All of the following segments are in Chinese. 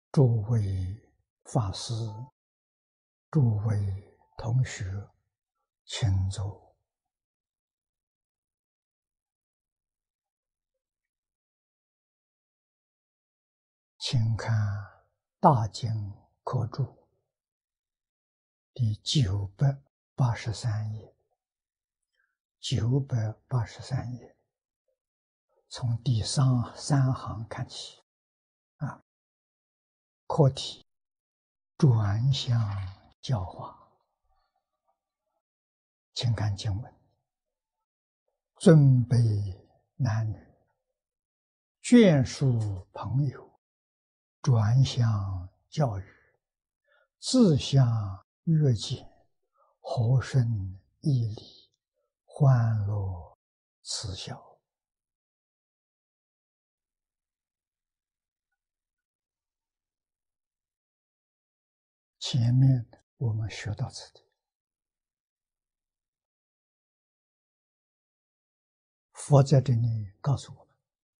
诸位法师、诸位同学，请坐。请看《大经科注》第983页，983页，从第三行看起。课题：转向教化。请看经文：尊卑男女，眷属朋友，转向教育，自相悦见，和顺义理，欢乐慈孝。前面我们学到此地，佛在这里告诉我们，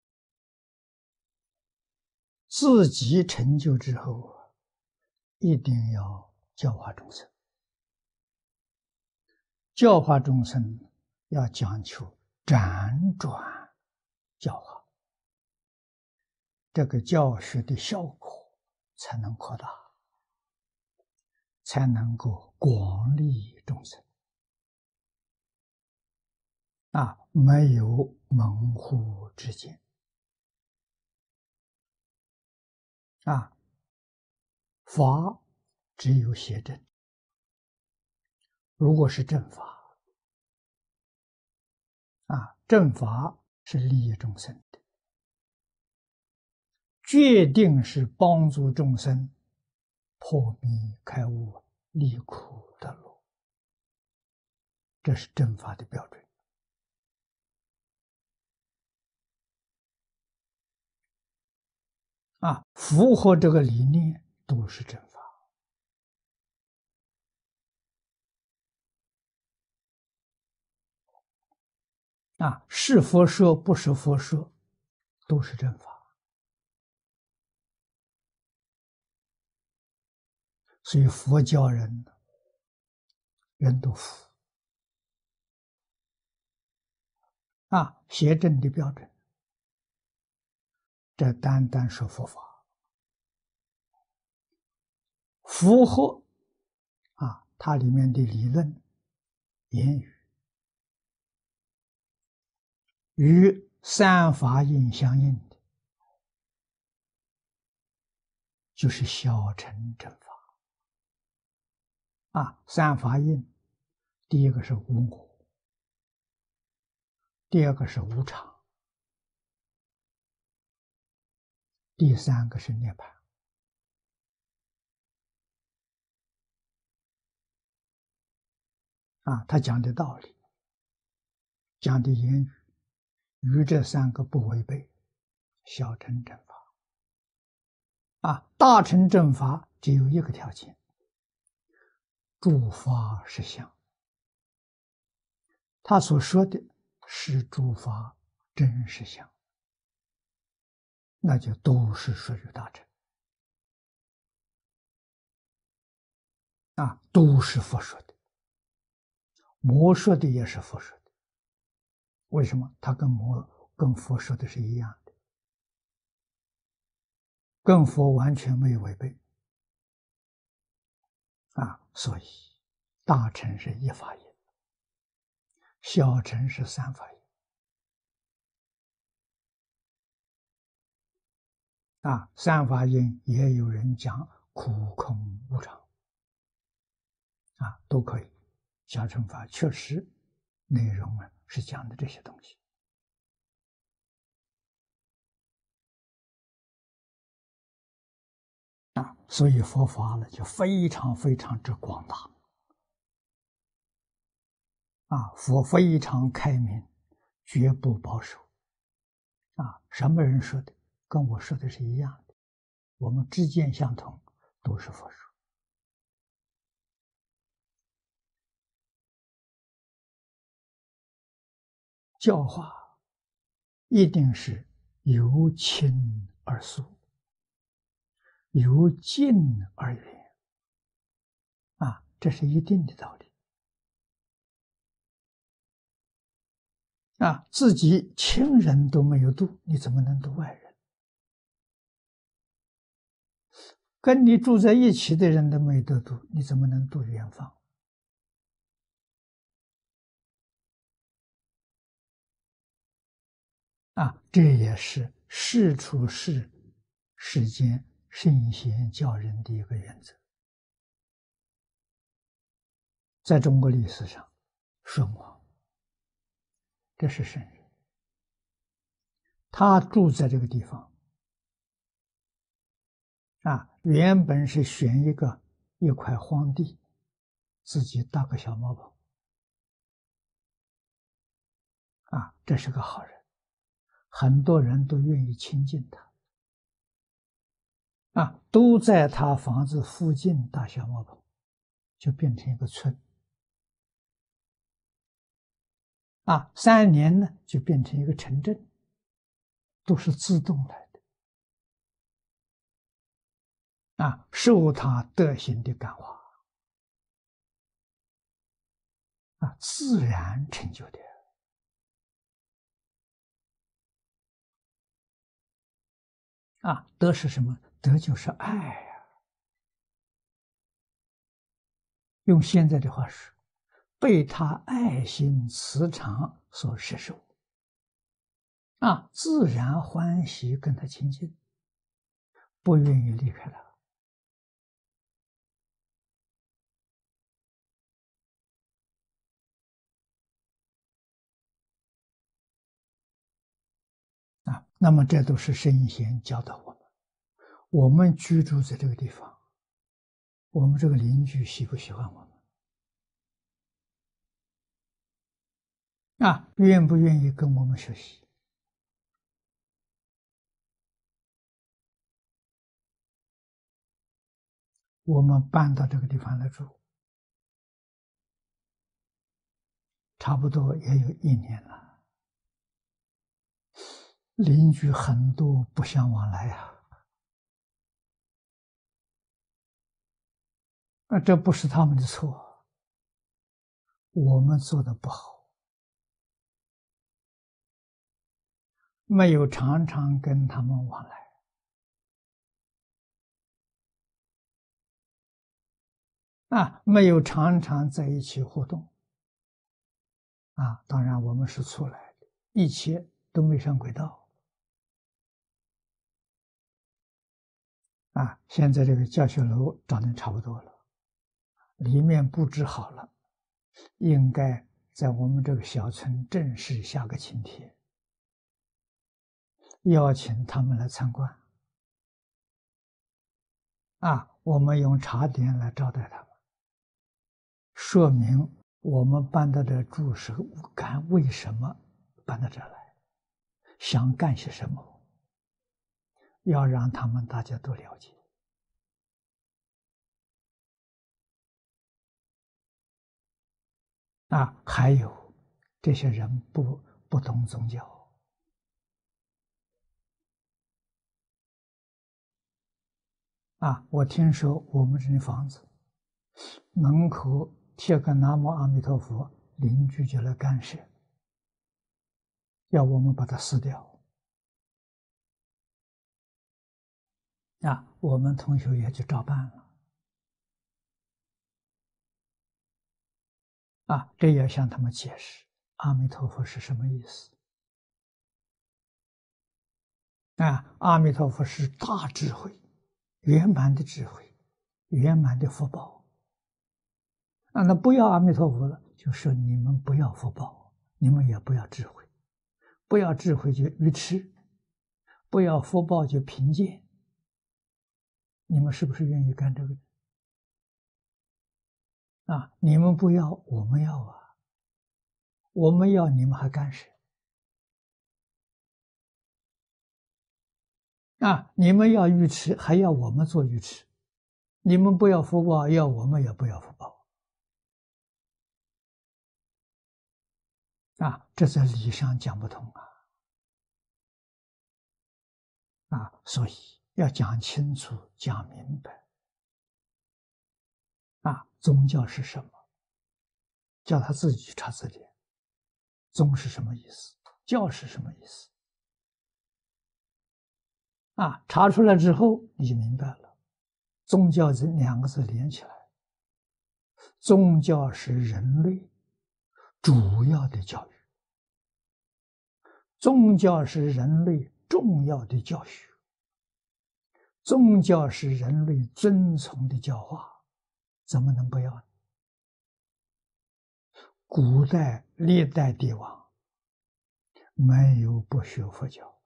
自己成就之后，一定要教化众生。教化众生要讲求辗转教化，这个教学的效果才能扩大，才能够广利众生。没有门户之见。法只有邪正，如果是正法，正法是利益众生的，决定是帮助众生破迷开悟、离苦得乐，这是正法的标准。符合这个理念都是正法。是佛说不是佛说，都是正法。所以佛教人都服。邪正的标准，这单单是佛法。符合它里面的理论言语与三法印相应的，就是小乘正法。三法印，第一个是无我，第二个是无常，第三个是涅槃。他讲的道理，讲的言语，与这三个不违背，小乘正法。大乘正法只有一个条件，诸法实相。他所说的是诸法真实相，那就都是属于大乘。都是佛说的，魔说的也是佛说的。为什么？他跟佛说的是一样的，跟佛完全没有违背。所以大乘是一法印，小乘是三法印。三法印也有人讲苦空无常，都可以。小乘法确实内容是讲的这些东西。所以佛法呢就非常非常之广大。佛非常开明，绝不保守。什么人说的，跟我说的是一样的，我们知见相同，都是佛说。教化一定是由轻而疏， 由近而远啊，这是一定的道理啊。自己亲人都没有度，你怎么能度外人？跟你住在一起的人都没得度，你怎么能度远方？啊，这也是事处世间圣贤教人的一个原则。在中国历史上，舜王这是圣人，他住在这个地方啊，原本是选一块荒地，自己搭个小茅棚啊，这是个好人，很多人都愿意亲近他啊，都在他房子附近搭小茅棚，就变成一个村啊，3年呢就变成一个城镇，都是自动来的啊，受他德行的感化啊，自然成就的啊。德是什么？德就是爱呀、用现在的话说，被他爱心慈肠所摄受啊，自然欢喜跟他亲近，不愿意离开他啊。那么这都是圣贤教导我们。我们居住在这个地方，我们这个邻居喜不喜欢我们啊？愿不愿意跟我们学习？我们搬到这个地方来住，差不多也有1年了，邻居很多不相往来呀。这不是他们的错，我们做的不好，没有常常跟他们往来啊，没有常常在一起互动啊。当然，我们是出来的，一切都没上轨道啊。现在这个教学楼长得差不多了，里面布置好了，应该在我们这个小村正式下个请帖，邀请他们来参观啊。我们用茶点来招待他们，说明我们搬到这住是干为什么搬到这来，想干些什么，要让他们大家都了解啊。还有这些人不懂宗教啊。我听说我们这里房子门口贴个南无阿弥陀佛，邻居就来干涉，要我们把它撕掉啊。我们同学也就照办了啊。这也向他们解释阿弥陀佛是什么意思啊。阿弥陀佛是大智慧，圆满的智慧，圆满的福报啊。那不要阿弥陀佛了，就说你们不要福报，你们也不要智慧，不要智慧就愚痴，不要福报就贫贱。你们是不是愿意干这个啊？你们不要，我们要啊。我们要，你们还干什啊？你们要愚痴，还要我们做愚痴。你们不要福报，要我们也不要福报啊。这在理上讲不通啊。所以要讲清楚、讲明白。宗教是什么？叫他自己去查字典。宗是什么意思？教是什么意思？查出来之后你就明白了。宗教这2个字连起来，宗教是人类主要的教育，宗教是人类重要的教学，宗教是人类遵从的教化，怎么能不要呢？古代历代帝王没有不学佛教，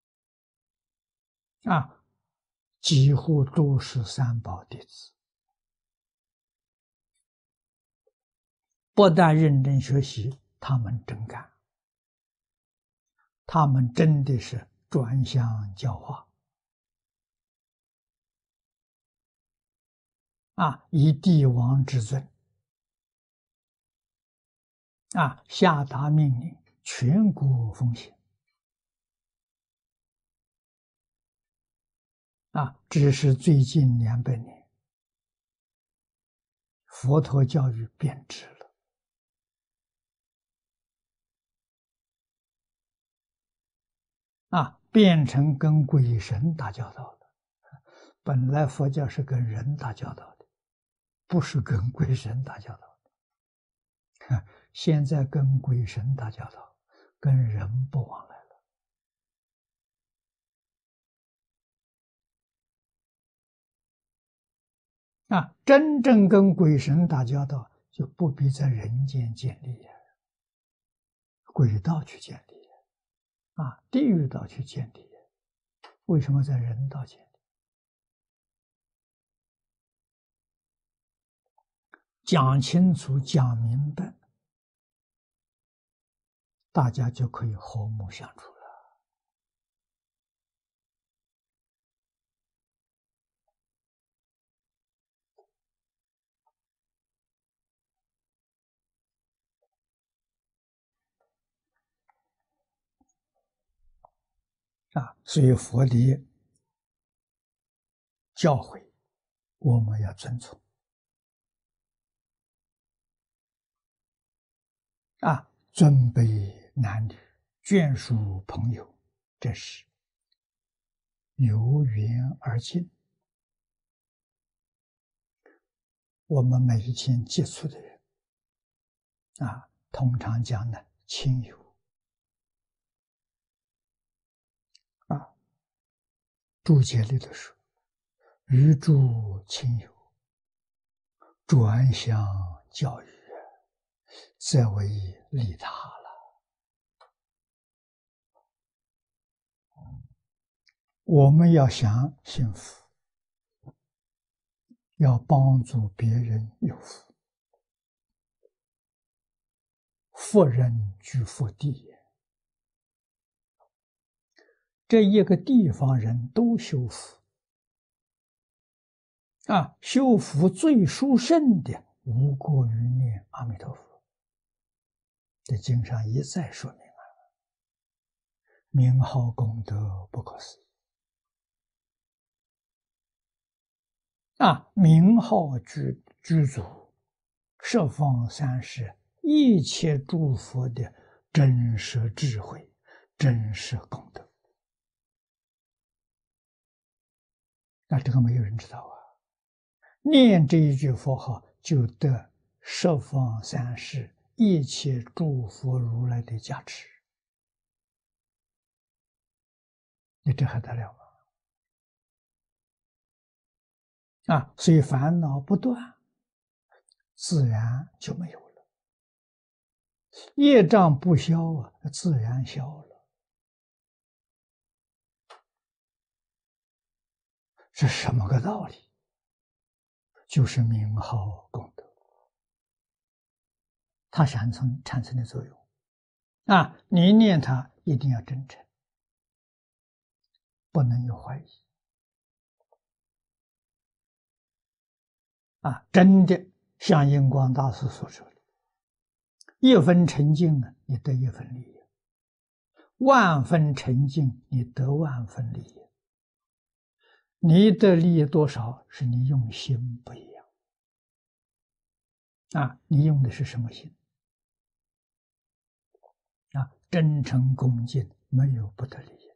几乎都是三宝弟子，不但认真学习，他们真干，他们真的是转向教化，以帝王之尊，下达命令，全国奉行。只是最近200年，佛陀教育变质了，变成跟鬼神打交道了。本来佛教是跟人打交道的，不是跟鬼神打交道的。现在跟鬼神打交道，跟人不往来了。真正跟鬼神打交道，就不必在人间建立轨道去建立地狱道去建立，为什么在人道建立？讲清楚、讲明白，大家就可以和睦相处了。所以佛的教诲，我们要遵从。尊卑男女、眷属朋友，这是由远而近。我们每一天接触的人，通常讲的亲友，注解里头说，与诸亲友，转向教育，则为利他了。我们要想幸福，要帮助别人有福，福人居福地也。这一个地方人都修福，修福最殊胜的，无过于念阿弥陀佛。这经上一再说明名号功德不可思议。名号具足十方三世一切诸佛的真实智慧、真实功德。这个没有人知道念这一句佛号，就得十方三世一切诸佛如来的加持。你这还得了吗？所以烦恼不断，自然就没有了；业障不消自然消了。是什么个道理？就是名号功德，它产生的作用。你念它一定要真诚，不能有怀疑。真的像印光大师所说的，一分沉静呢，你得一分利益；万分沉静，你得万分利益。 你的利益多少，是你用心不一样啊！你用的是什么心啊？真诚恭敬，没有不得利益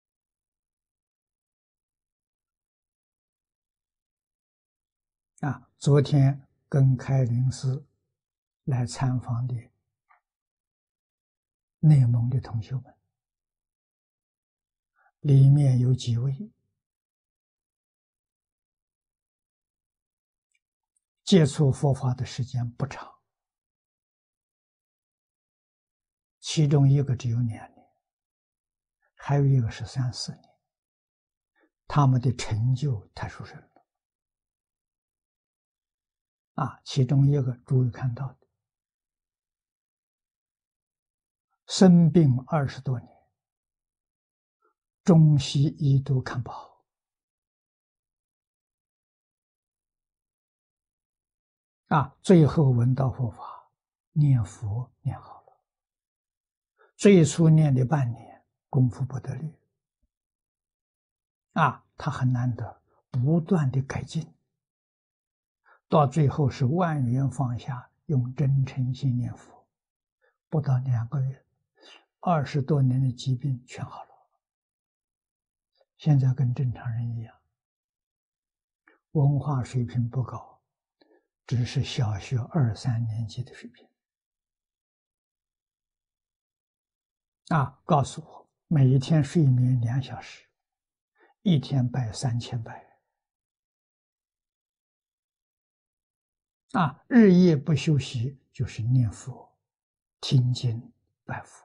啊！昨天跟开林寺来参访的内蒙的同学们，里面有几位接触佛法的时间不长，其中一个只有2年，还有一个是3、4年，他们的成就太殊胜了啊！其中一个诸位看到的，生病20多年，中西医都看不好啊，最后闻到佛法，念佛念好了，最初念的半年，功夫不得力啊，他很难得，不断的改进，到最后是万缘放下，用真诚心念佛，不到2个月，20多年的疾病全好了，现在跟正常人一样，文化水平不高，只是小学2、3年级的水平啊！告诉我，每一天睡眠2小时，一天拜3000拜啊！日夜不休息，就是念佛、听经、拜佛，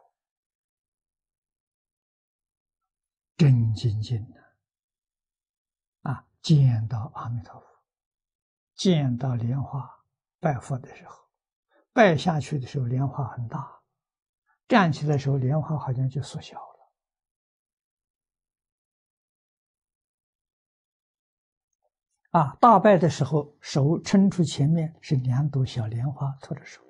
真精进的啊！见到阿弥陀佛，见到莲花，拜佛的时候，拜下去的时候莲花很大，站起来的时候莲花好像就缩小了啊！大拜的时候手伸出前面是2朵小莲花托着手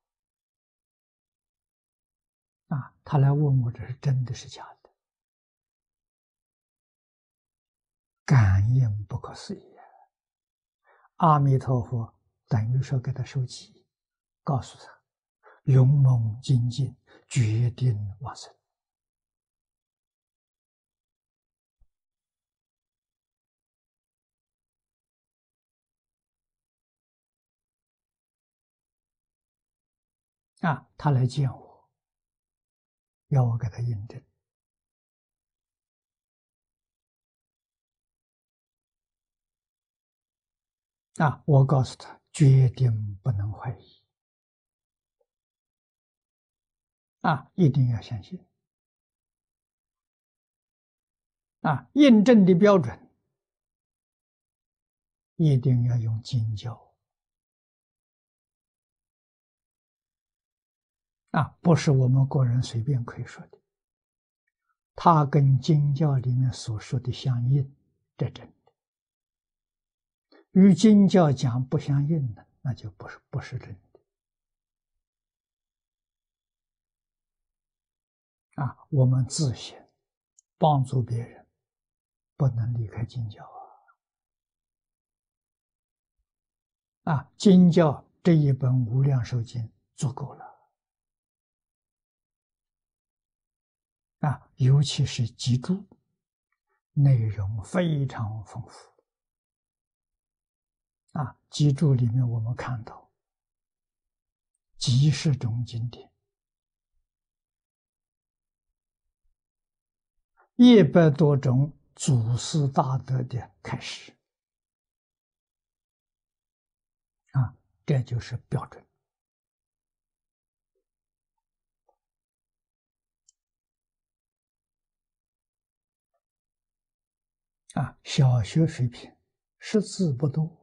啊！他来问我这是真的是假的，感应不可思议。阿弥陀佛等于说给他收集，告诉他勇猛精进，决定往生啊！他来见我，要我给他印证啊！我告诉他，决定不能怀疑啊！一定要相信啊！印证的标准一定要用经教啊，不是我们个人随便可以说的，他跟经教里面所说的相应，这真的。与经教讲不相应的，那就不是真的啊！我们自省，帮助别人，不能离开经教啊！经教这一本《无量寿经》足够了啊！尤其是集注，内容非常丰富啊！集注里面我们看到几十种经典，100多种祖师大德的开示啊，这就是标准啊！小学水平，识字不多，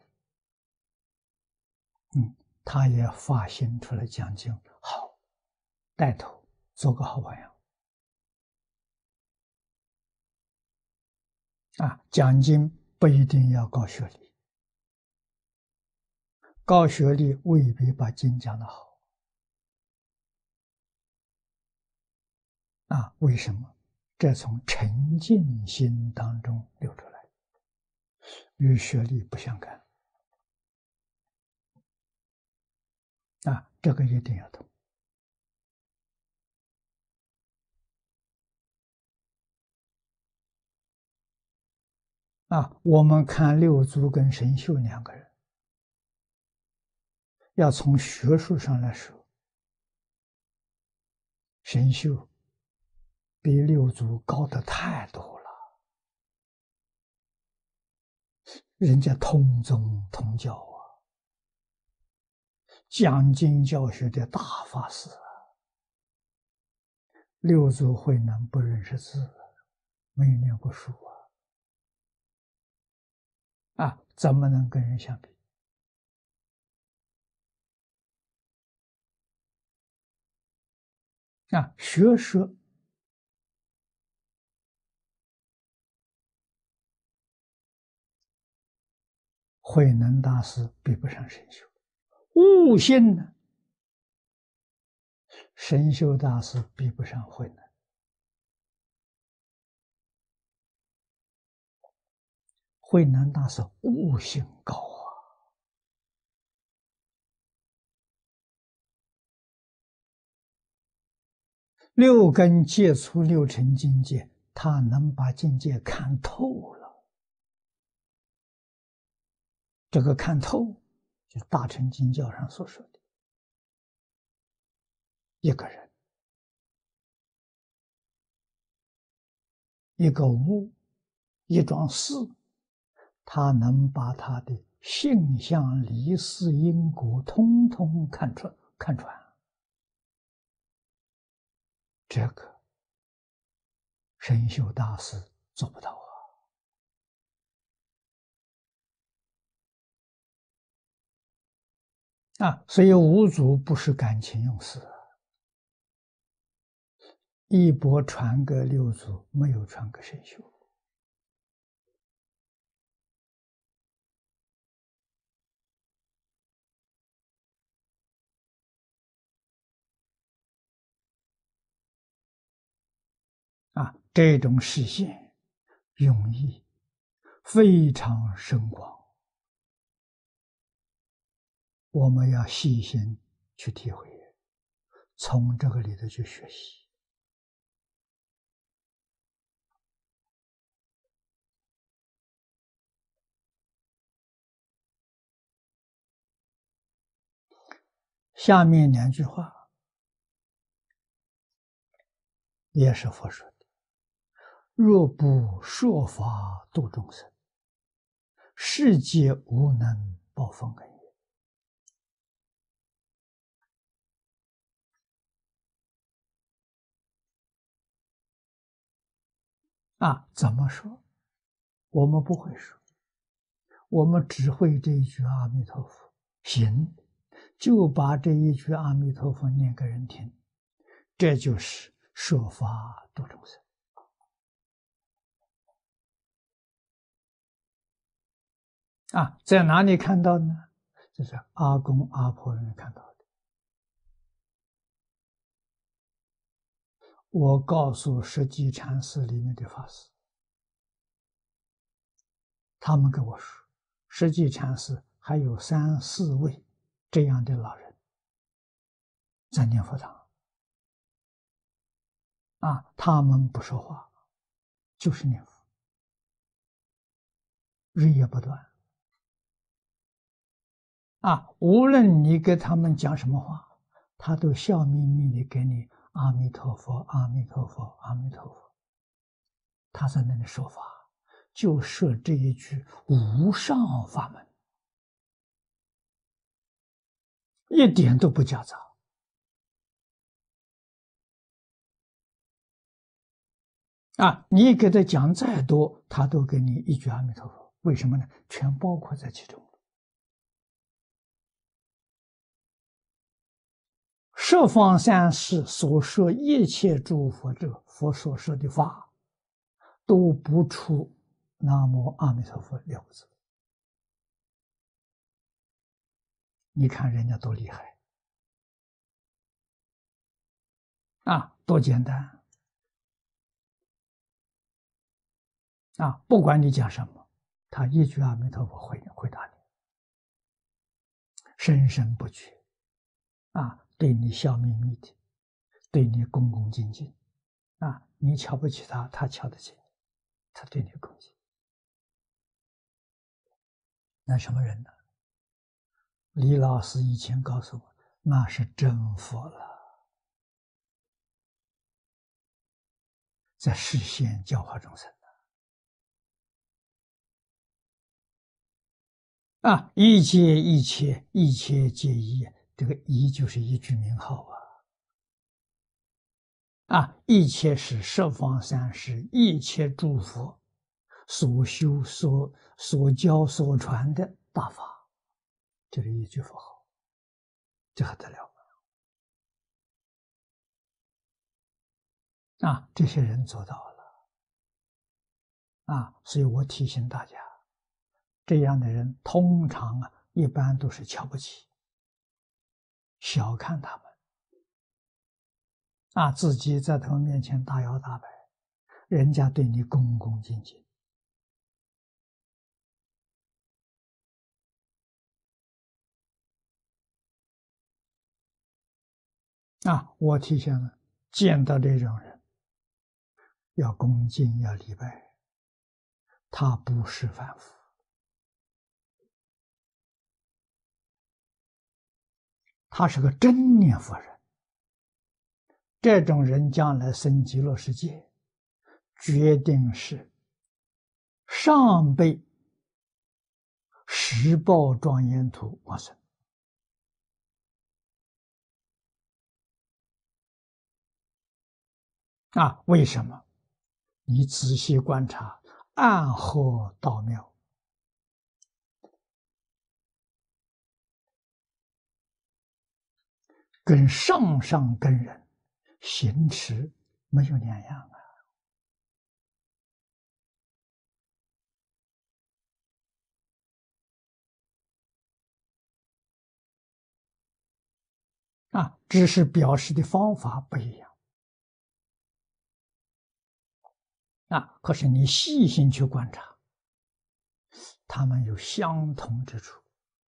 他也发心出来讲经，好，带头做个好榜样啊！讲经不一定要高学历，高学历未必把经讲得好啊！为什么？这从沉静心当中流出来与学历不相干啊，这个一定要懂啊。我们看六祖跟神秀两个人，要从学术上来说，神秀比六祖高得太多了，人家通宗通教啊，讲经教学的大法师啊。六祖慧能不认识字，没有念过书啊，怎么能跟人相比啊？学说慧能大师比不上神秀，悟性呢，神秀大师比不上慧能。慧能大师悟性高啊，六根接触六尘境界，他能把境界看透了。这个看透，就是大乘经教上所说的，一个人，一个物，一桩事，他能把他的性相、离事、因果，通通看穿。这个神秀大师做不到啊！所以五祖不是感情用事，一钵传给六祖，没有传给神秀。啊，这种实现用意非常深广，我们要细心去体会，从这个里头去学习。下面两句话也是佛说的：若不说法度众生，世界无能报奉恩也。啊，怎么说？我们不会说，我们只会这一句阿弥陀佛，行，就把这一句阿弥陀佛念给人听，这就是说法度众生。啊，在哪里看到呢？这是阿公阿婆人看到的。我告诉实际禅寺里面的法师，他们跟我说，实际禅寺还有3、4位这样的老人在念佛堂。啊，他们不说话，就是念佛，日夜不断。啊，无论你给他们讲什么话，他都笑眯眯的给你阿弥陀佛，阿弥陀佛，阿弥陀佛。他在那里说法，就设这一句无上法门，一点都不夹杂。啊，你给他讲再多，他都给你一句阿弥陀佛。为什么呢？全包括在其中。十方三世所说一切诸佛者，佛所说的法，都不出南无阿弥陀佛6个字。你看人家多厉害啊，多简单啊！不管你讲什么， 他一句阿弥陀佛回答你，生生不绝，对你笑眯眯的，对你恭恭敬敬，你瞧不起他，他瞧得起你，他对你恭敬。那什么人呢？李老师以前告诉我，那是真佛了，在示现教化众生一切一切一切皆一，这个一就是一句名号一切是十方三世一切诸佛所修所教所传的大法，就是一句佛号，这还得了这些人做到了所以我提醒大家，这样的人通常一般都是瞧不起、小看他们自己在他们面前大摇大摆，人家对你恭恭敬敬我提醒了，见到这种人要恭敬，要礼拜，他不是凡夫，他是个真念佛人。这种人将来生极乐世界，决定是上辈十报庄严土往生为什么？你仔细观察，暗合道妙，跟上上根人行持没有两样只是表示的方法不一样可是你细心去观察，他们有相同之处，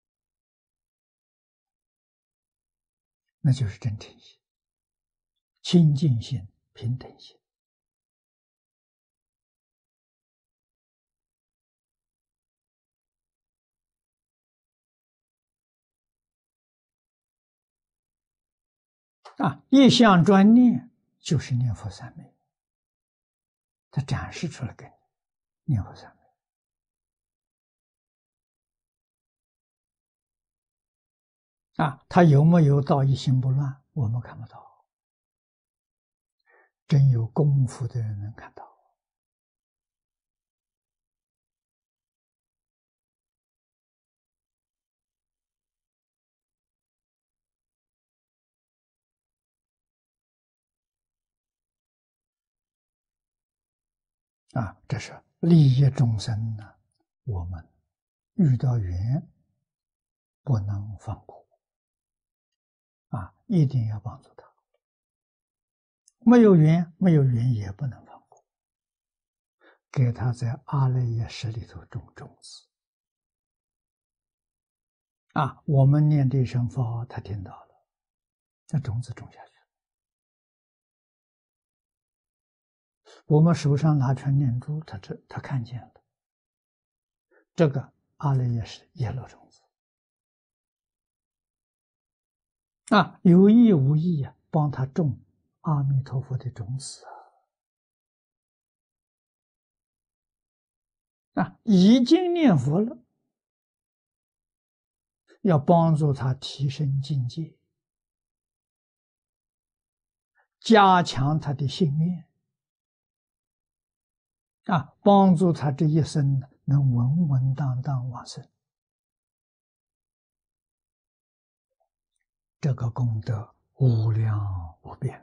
那就是真诚心、清净心、平等心一向专念就是念佛三昧，它展示出来给你念佛三昧他有没有到一心不乱？我们看不到，真有功夫的人能看到这是利益众生呢，我们遇到缘不能放过一定要帮助他。没有缘也不能放过，给他在阿赖耶识里头种种子我们念这声佛号，他听到了，那种子种下去。我们手上拿串念珠，他看见了，这个阿赖耶识也落种子有意无意帮他种阿弥陀佛的种子已经念佛了，要帮助他提升境界，加强他的心愿帮助他这一生能稳稳当当往生，这个功德无量无边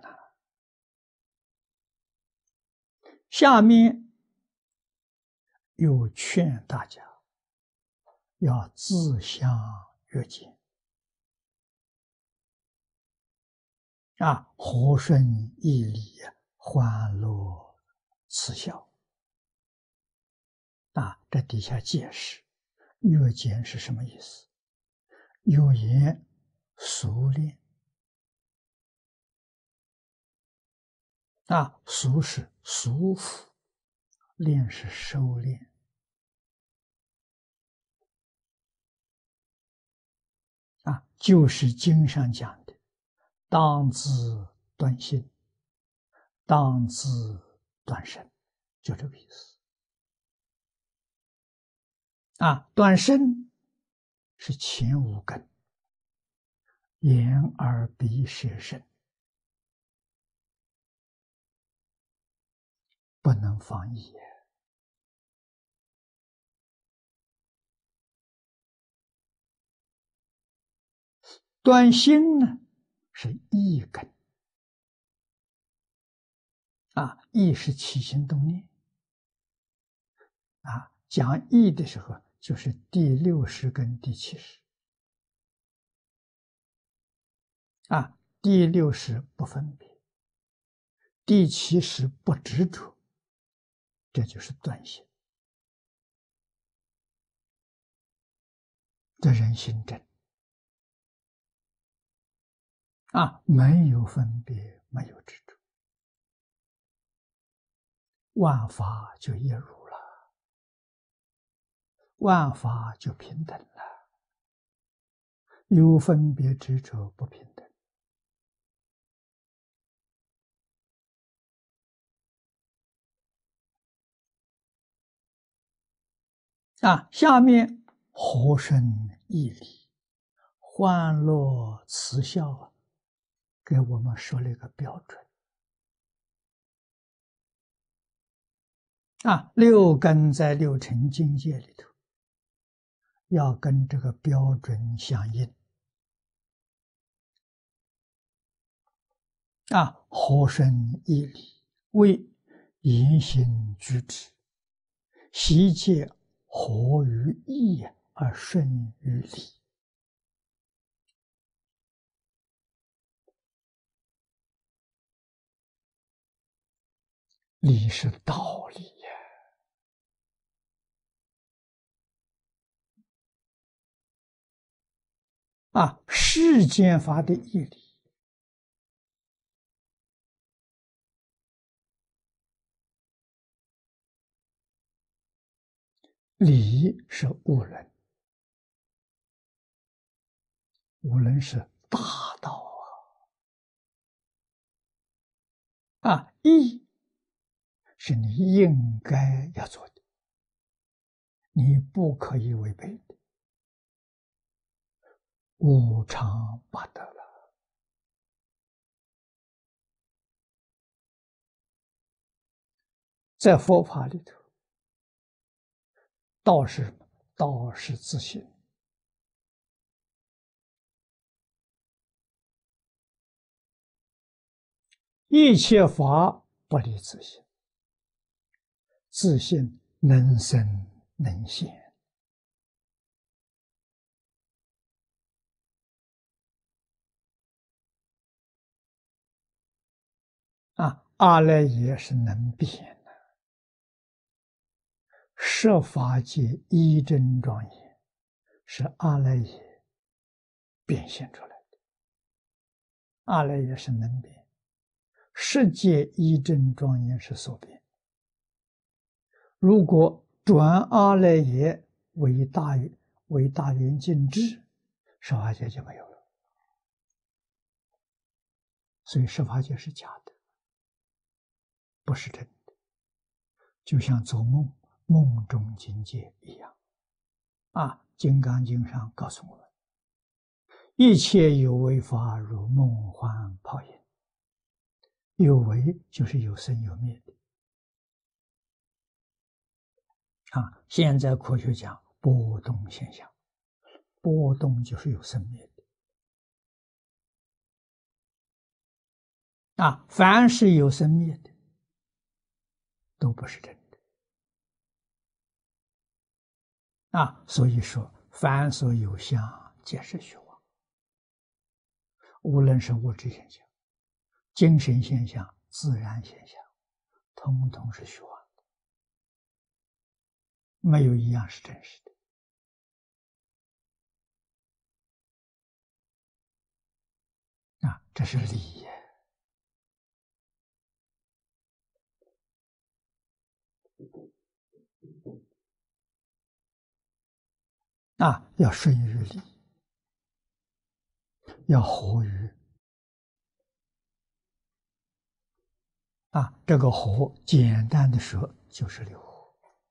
下面又劝大家要自相悦见和顺义理，欢乐慈孝， 这底下解释越简是什么意思？有言熟练熟是舒服，练是收敛就是经上讲的当自断心，当自断身，就这个意思断身是前五根，眼耳鼻舌身不能放逸。断心呢是意根意是起心动念讲意的时候就是第60跟第70第60不分别，第70不执着，这就是断心。这人心真没有分别，没有执着，万法就一如了，万法就平等了。有分别执着不平等下面和顺义理，欢乐慈孝给我们说了一个标准六根在六尘境界里头要跟这个标准相应和顺义理为言行举止悉皆合于义而顺于理。理是道理世间法的义理理是无伦，无伦是大道义是你应该要做的，你不可以违背的，无常八德了。在佛法里头，道是什么？道是自信。一切法不离自信，自信能生能现阿赖耶是能变的，十法界一真庄严是阿赖耶变现出来的，阿赖耶是能变，世界一真庄严是所变。如果转阿赖耶为大圆净智，十法界就没有了。所以十法界是假的，不是真的，就像做梦，梦中境界一样金刚经上告诉我们，一切有为法如梦幻泡影，有为就是有生有灭的现在科学讲波动现象，波动就是有生灭的凡是有生灭的都不是真的所以说凡所有相皆是虚妄，无论是物质现象、精神现象、自然现象，通通是虚妄的， 没有一样是真实的啊，这是理啊，要顺于理，要合于啊，这个合简单的说就是六合，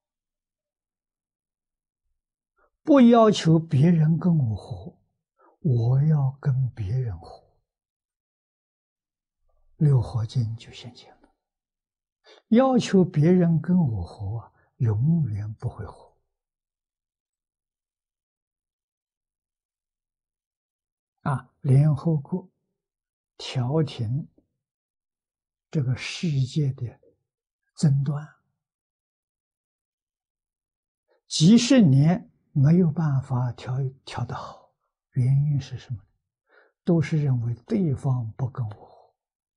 不要求别人跟我合，我要跟别人合，六合金就现前了。要求别人跟我合啊，永远不会合啊！联合国调停这个世界的争端，几十年没有办法调得好，原因是什么？都是认为对方不跟我合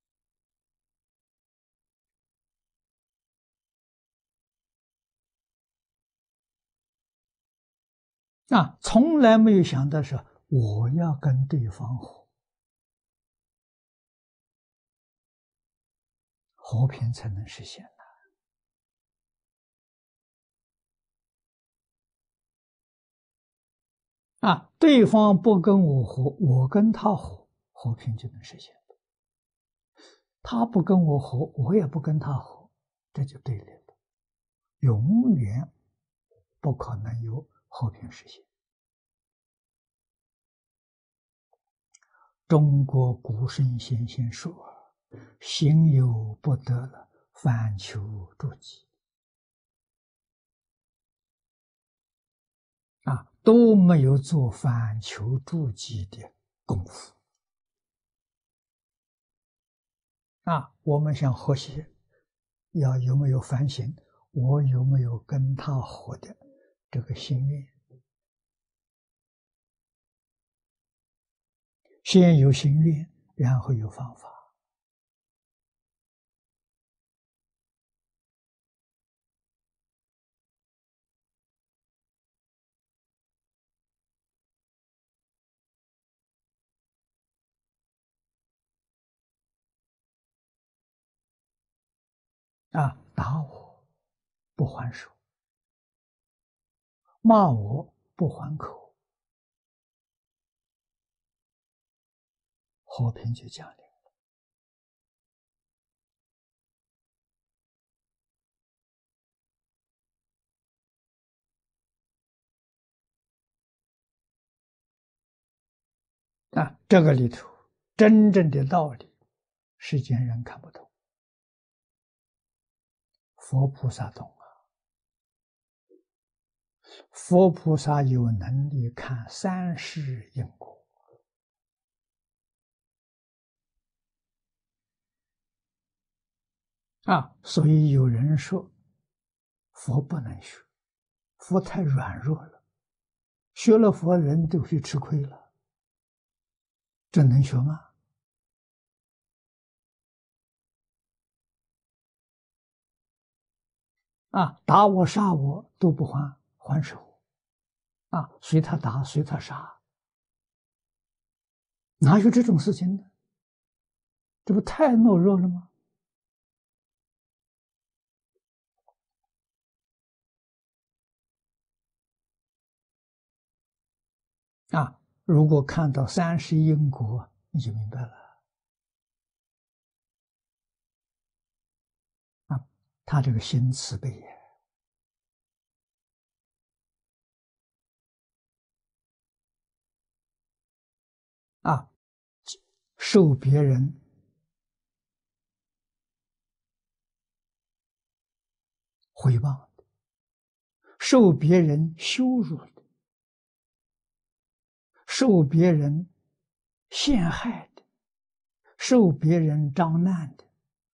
啊，从来没有想到是我要跟对方合，和平才能实现啊！对方不跟我合，我跟他合，和平就能实现。他不跟我合，我也不跟他合，这就对立了，永远不可能有和平实现。中国古圣先贤说：“行有不得了，反求诸己。”啊，都没有做反求诸己的功夫。啊，我们想和谐，要有没有反省？我有没有跟他和的这个心愿？先有心愿，然后有方法。啊，打我不还手，骂我不还口，和平就降临。啊，这个里头真正的道理，世间人看不懂，佛菩萨懂啊。佛菩萨有能力看三世因果啊，所以有人说佛不能学，佛太软弱了，学了佛人都去吃亏了，这能学吗？啊，打我杀我都不还手啊，随他打随他杀，哪有这种事情呢？这不太懦弱了吗？啊，如果看到三世因果，你就明白了啊，他这个心慈悲呀，啊，受别人诽谤的，受别人羞辱的，受别人陷害的，受别人张难的，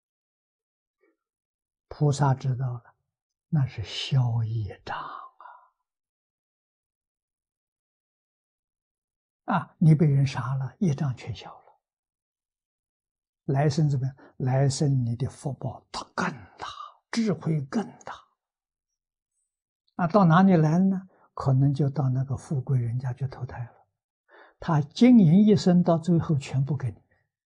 菩萨知道了，那是消业障啊！你被人杀了，业障全消了。来生怎么样？来生你的福报它更大，智慧更大啊，到哪里来呢？可能就到那个富贵人家去投胎了。他经营一生，到最后全部给你。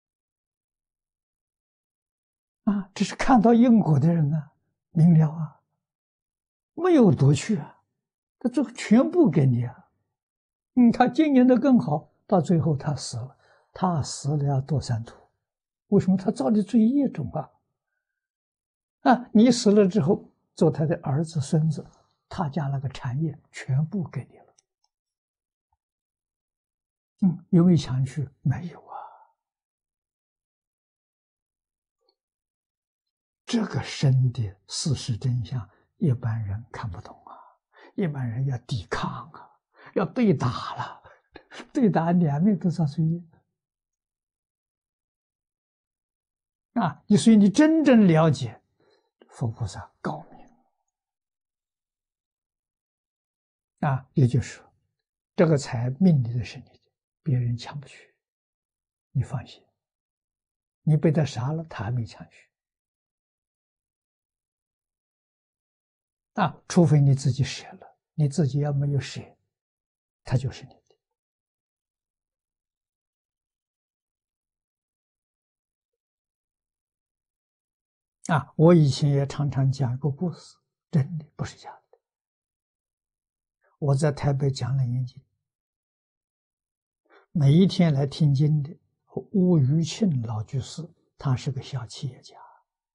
啊，这是看到因果的人啊，明了啊，没有夺去啊，他这全部给你啊。他经营的更好，到最后他死了，他死了要堕三途。为什么？他造的罪业重啊！啊，你死了之后，做他的儿子、孙子，他家那个产业全部给你了。有没有想去？没有啊。这个生的事实真相，一般人看不懂啊。一般人要抵抗啊，要对打了，对打两面都造罪业啊。所以你真正了解佛菩萨高明啊，也就是说，这个财命里的是你的，别人抢不去，你放心。你被他杀了，他还没抢去啊，除非你自己舍了，你自己要没有舍，他就是你的啊。我以前也常常讲一个故事，真的不是假的。我在台北讲楞严经，每一天来听经的吴余庆老居士，他是个小企业家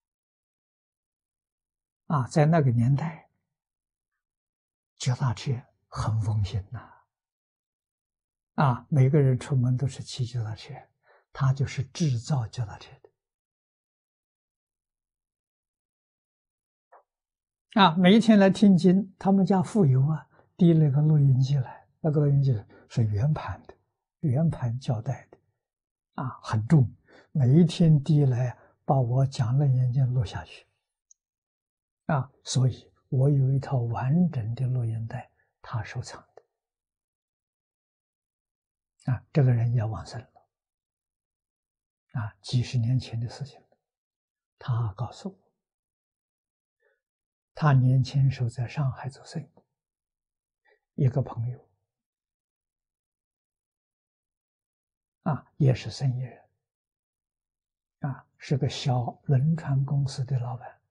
啊，在那个年代，脚踏车很风行呐。啊，每个人出门都是骑脚踏车，他就是制造脚踏车的。啊，每一天来听经，他们家富有啊，递了个录音机来，那个录音机是圆盘的，圆盘胶带的，啊，很重，每一天递来，把我讲楞严经录下去，啊，所以我有一套完整的录音带，他收藏的，啊，这个人也往生了，啊，几十年前的事情，他告诉我。他年轻时候在上海做生意，一个朋友啊，也是生意人啊，是个小轮船公司的老板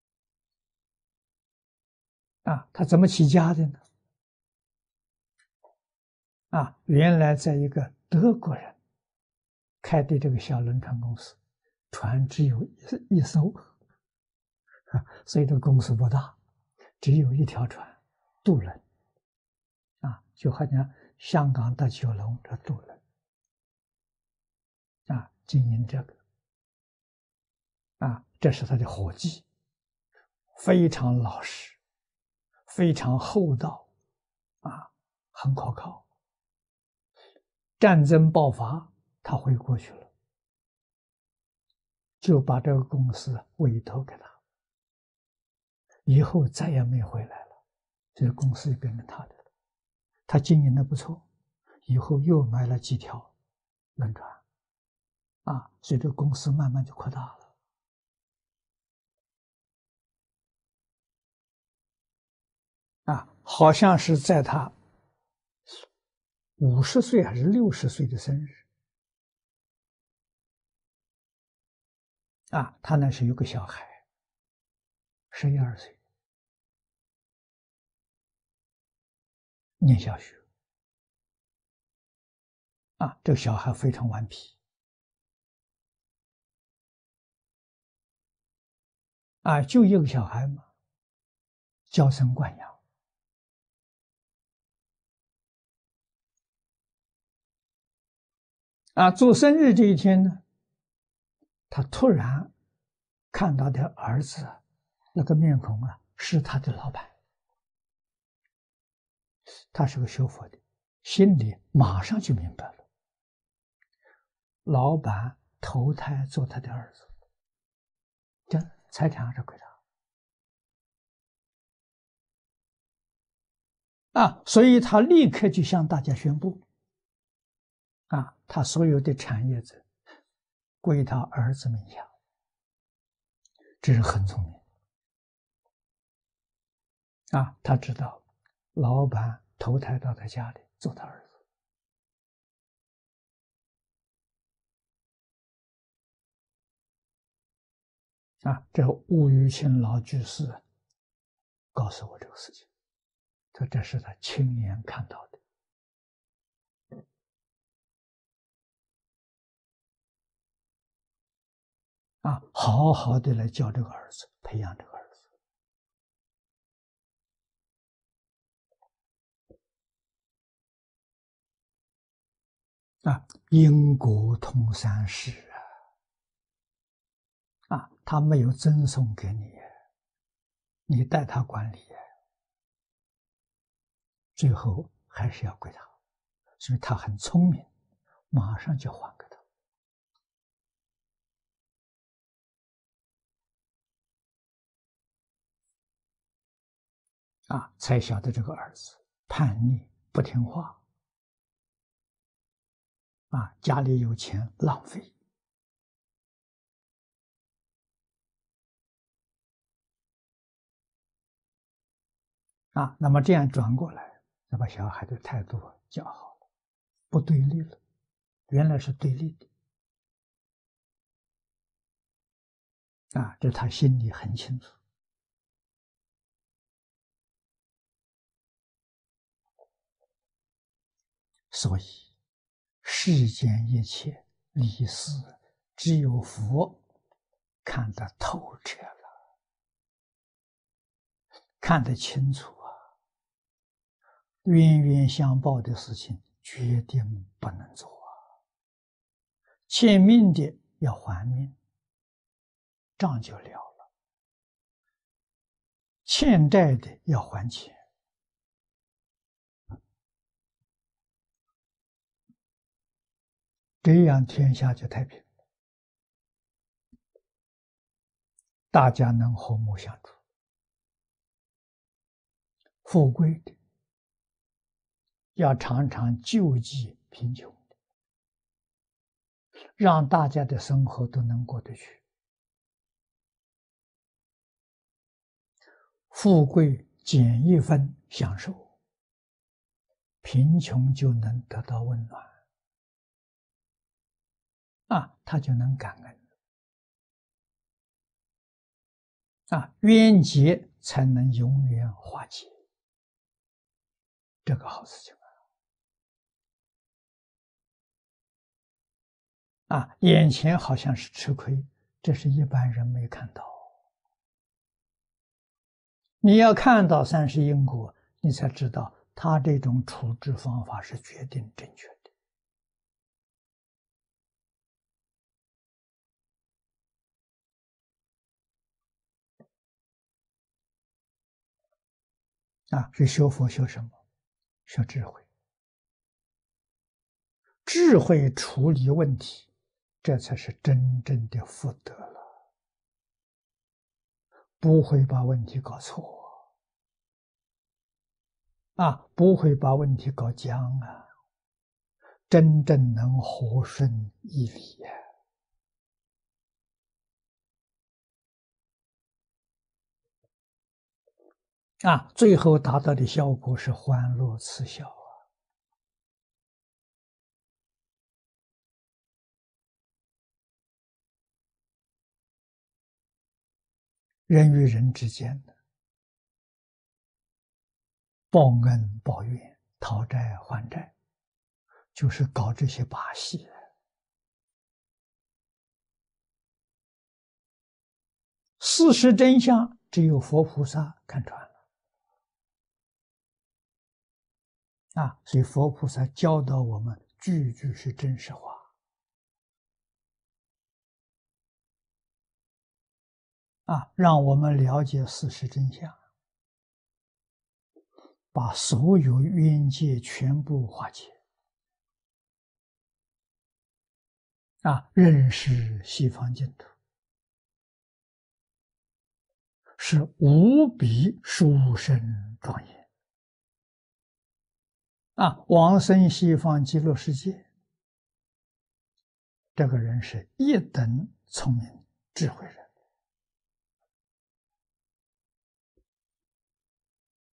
啊。他怎么起家的呢？啊，原来在一个德国人开的这个小轮船公司，船只有一艘啊，所以这个公司不大，只有一条船，渡轮啊，就好像香港的九龙这渡轮啊，经营这个啊，这是他的伙计，非常老实，非常厚道啊，很可靠。战争爆发，他回国去了，就把这个公司委托给他，以后再也没回来了，这个公司就变成他的了。他经营的不错，以后又买了几条轮船啊，所以这个公司慢慢就扩大了啊，好像是在他50岁还是60岁的生日啊，他那时有个小孩，11、12岁，念小学啊，这个小孩非常顽皮啊，就一个小孩嘛，娇生惯养啊。做生日这一天呢，他突然看到的儿子那个面孔啊，是他的老板。他是个学佛的，心里马上就明白了，老板投胎做他的儿子，这财产还是归他啊，所以他立刻就向大家宣布啊，他所有的产业者归他儿子名下，这是很聪明他知道老板投胎到他家里做他儿子。这吴玉清老居士告诉我这个事情，说这是他亲眼看到的。好好的来教这个儿子，培养这个儿子。因果通三世他没有赠送给你，你带他管理，最后还是要归他，所以他很聪明，马上就还给他。才晓得这个儿子叛逆不听话，家里有钱浪费。那么这样转过来，要把小孩的态度教好了，不对立了，原来是对立的。这他心里很清楚。所以世间一切理事，只有佛看得透彻了，看得清楚冤冤相报的事情决定不能做欠命的要还命，账就了了；欠债的要还钱。这样天下就太平，大家能和睦相处。富贵的要常常救济贫穷的，让大家的生活都能过得去。富贵减一分享受，贫穷就能得到温暖，他就能感恩，冤结才能永远化解。这个好事情眼前好像是吃亏，这是一般人没看到。你要看到三世因果，你才知道他这种处置方法是决定正确的。是修佛修什么？修智慧。智慧处理问题，这才是真正的福德了。不会把问题搞错不会把问题搞僵真正能和顺一理最后达到的效果是欢乐慈孝人与人之间的报恩报怨、讨债还债，就是搞这些把戏。事实真相只有佛菩萨看穿了所以佛菩萨教导我们句句是真实话让我们了解事实真相，把所有冤结全部化解认识西方净土是无比殊胜庄严往生西方极乐世界，这个人是一等聪明智慧人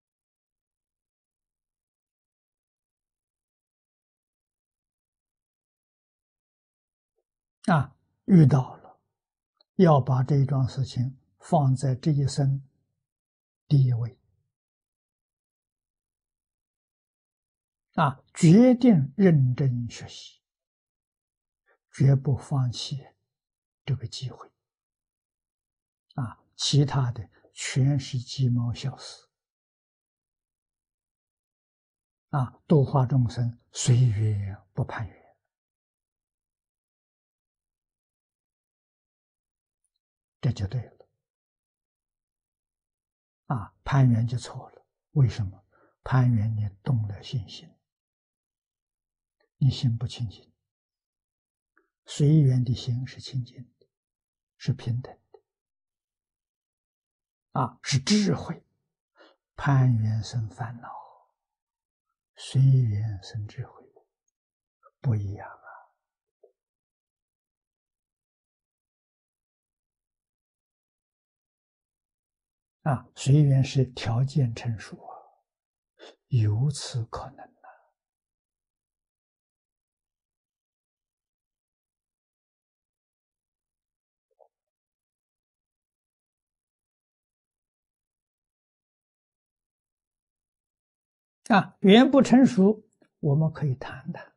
遇到了，要把这一桩事情放在这一生第一位，决定认真学习，绝不放弃这个机会，其他的全是鸡毛小事，度化众生，随缘不攀缘。这就对了，攀缘就错了。为什么？攀缘你动了信心，你心不清净。随缘的心是清净的，是平等的，是智慧。攀缘生烦恼，随缘生智慧，不一样随缘是条件成熟由此可能缘不成熟，我们可以谈谈，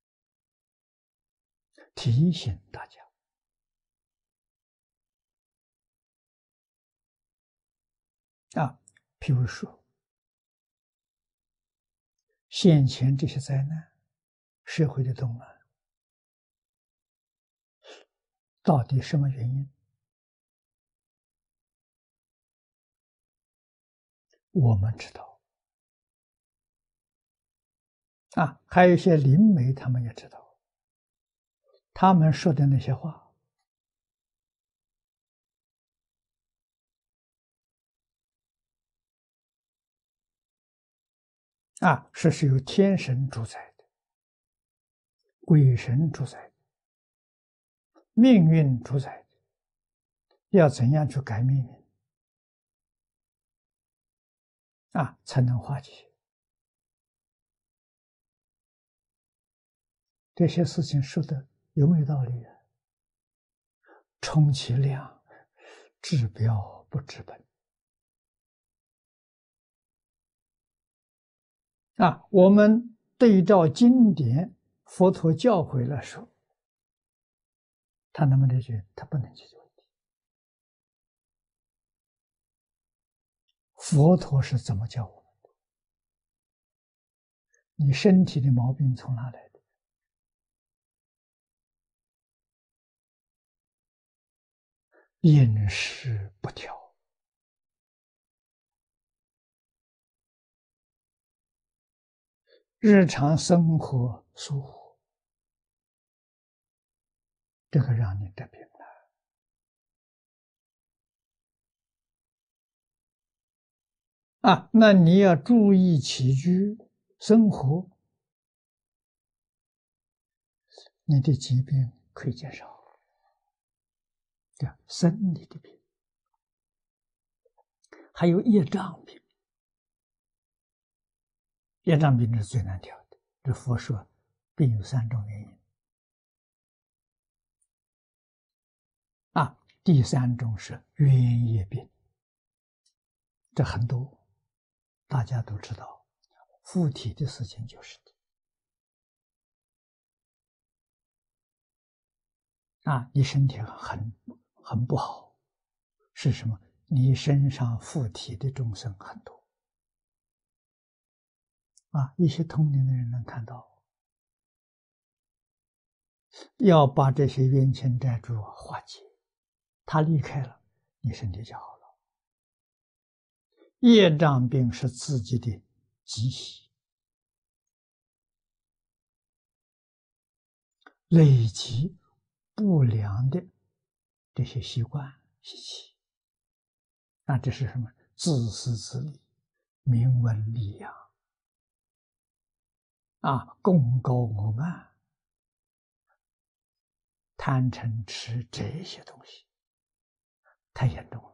提醒大家譬如说现前这些灾难，社会的动乱，到底什么原因？我们知道还有一些灵媒他们也知道，他们说的那些话是由天神主宰的，鬼神主宰的，命运主宰的，要怎样去改命运才能化解？这些事情说的有没有道理充其量治标不治本我们对照经典佛陀教诲来说，他能不能解决？他不能解决问题。佛陀是怎么教我们的？你身体的毛病从哪来的？饮食不调，日常生活疏忽，这个让你得病了那你要注意起居生活，你的疾病可以减少。生理的病，还有业障病。业障病是最难调的。这佛说，病有3种原因第3种是冤业病，这很多，大家都知道，附体的事情就是的你身体很不好，是什么？你身上附体的众生很多一些通灵的人能看到，要把这些冤亲债主化解，他离开了，你身体就好了。业障病是自己的积习，累积不良的这些习惯习气这是什么？自私自利，名闻利养功高我慢，贪嗔痴，这些东西太严重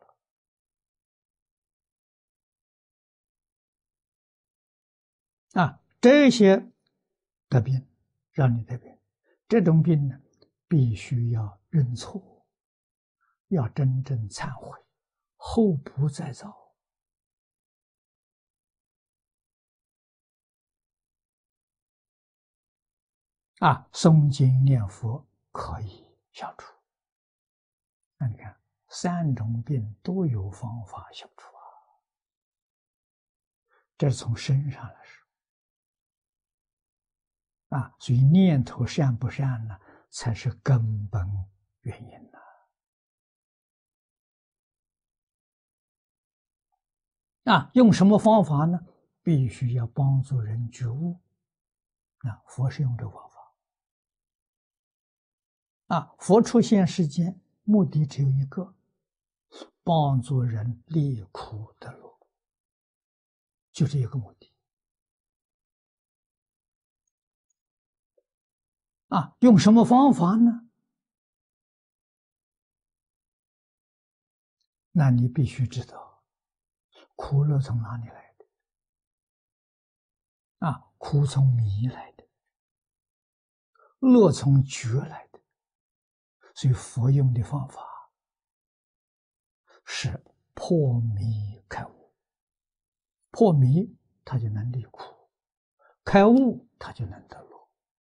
了这些得病让你得病，这种病呢， 必须要认错，要真正忏悔，后不再造。诵经念佛可以消除。那你看，3种病都有方法消除啊。这是从身上来说。所以念头善不善呢，才是根本原因呢。用什么方法呢？必须要帮助人觉悟。佛是用这个方法。佛出现世间，目的只有一个，帮助人离苦得乐，就这一个目的。用什么方法呢？那你必须知道，苦乐从哪里来的？苦从迷来的，乐从觉来的。所以佛用的方法是破迷开悟，破迷他就能离苦，开悟他就能得乐。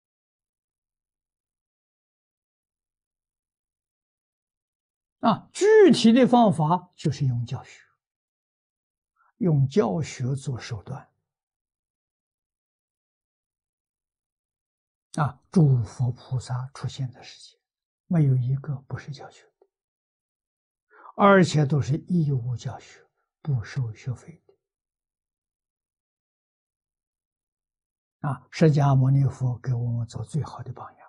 具体的方法就是用教学，用教学做手段。诸佛菩萨出现的世界，没有一个不是教学的，而且都是义务教学，不收学费的。释迦牟尼佛给我们做最好的榜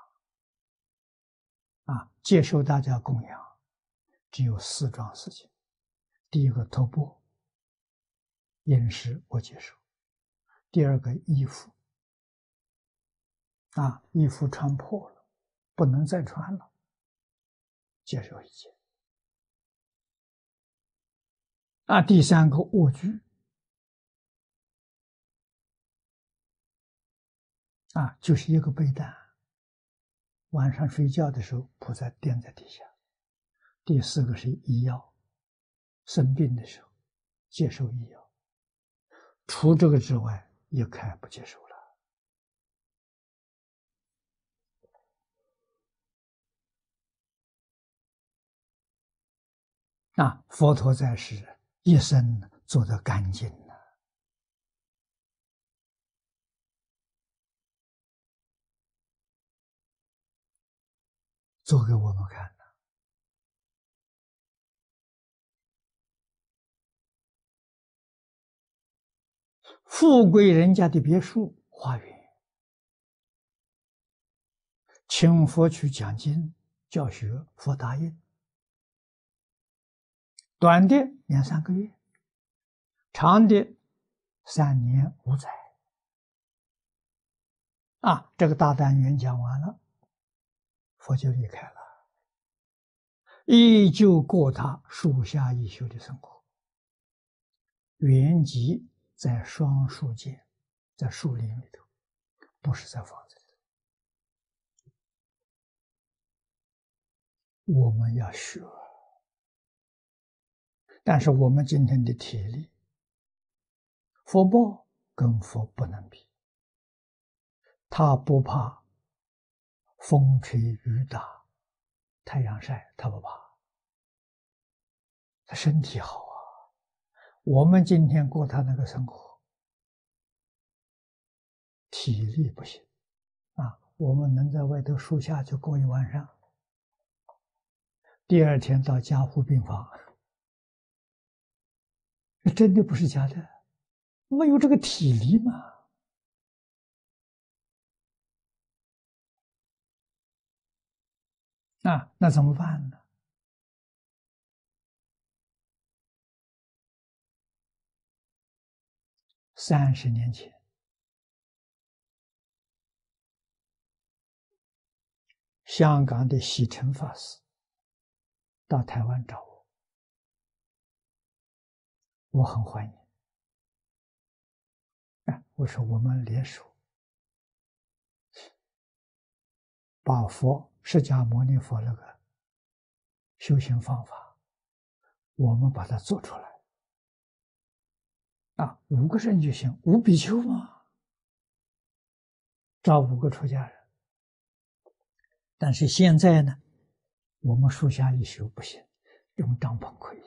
样。接受大家供养，只有4桩事情。第一个，托钵，饮食我接受；第二个，衣服，衣服穿破了，不能再穿了，接受一件。第三个，卧具，就是一个被单，晚上睡觉的时候铺在垫在底下。第4个是医药，生病的时候接受医药，除这个之外一概不接受了。佛陀在世一生做得干净了，做给我们看的。富贵人家的别墅花园，请佛去讲经教学，佛答应。短的2-3个月，长的3年5载。这个大单元讲完了，佛就离开了，依旧过他树下一宿的生活。原籍在双树间，在树林里头，不是在房子里头。我们要学，但是我们今天的体力，福报跟佛不能比。他不怕风吹雨打，太阳晒，他不怕，他身体好啊。我们今天过他那个生活，体力不行我们能在外头树下就过一晚上，第2天到加护病房，真的不是假的，没有这个体力嘛。那怎么办呢？30年前，香港的喜诚法师到台湾找我，我很欢迎。我说我们联手，把佛释迦牟尼佛那个修行方法，我们把它做出来啊，5个人就行，5比丘嘛，招5个出家人。但是现在呢，我们树下一宿不行，用帐篷可以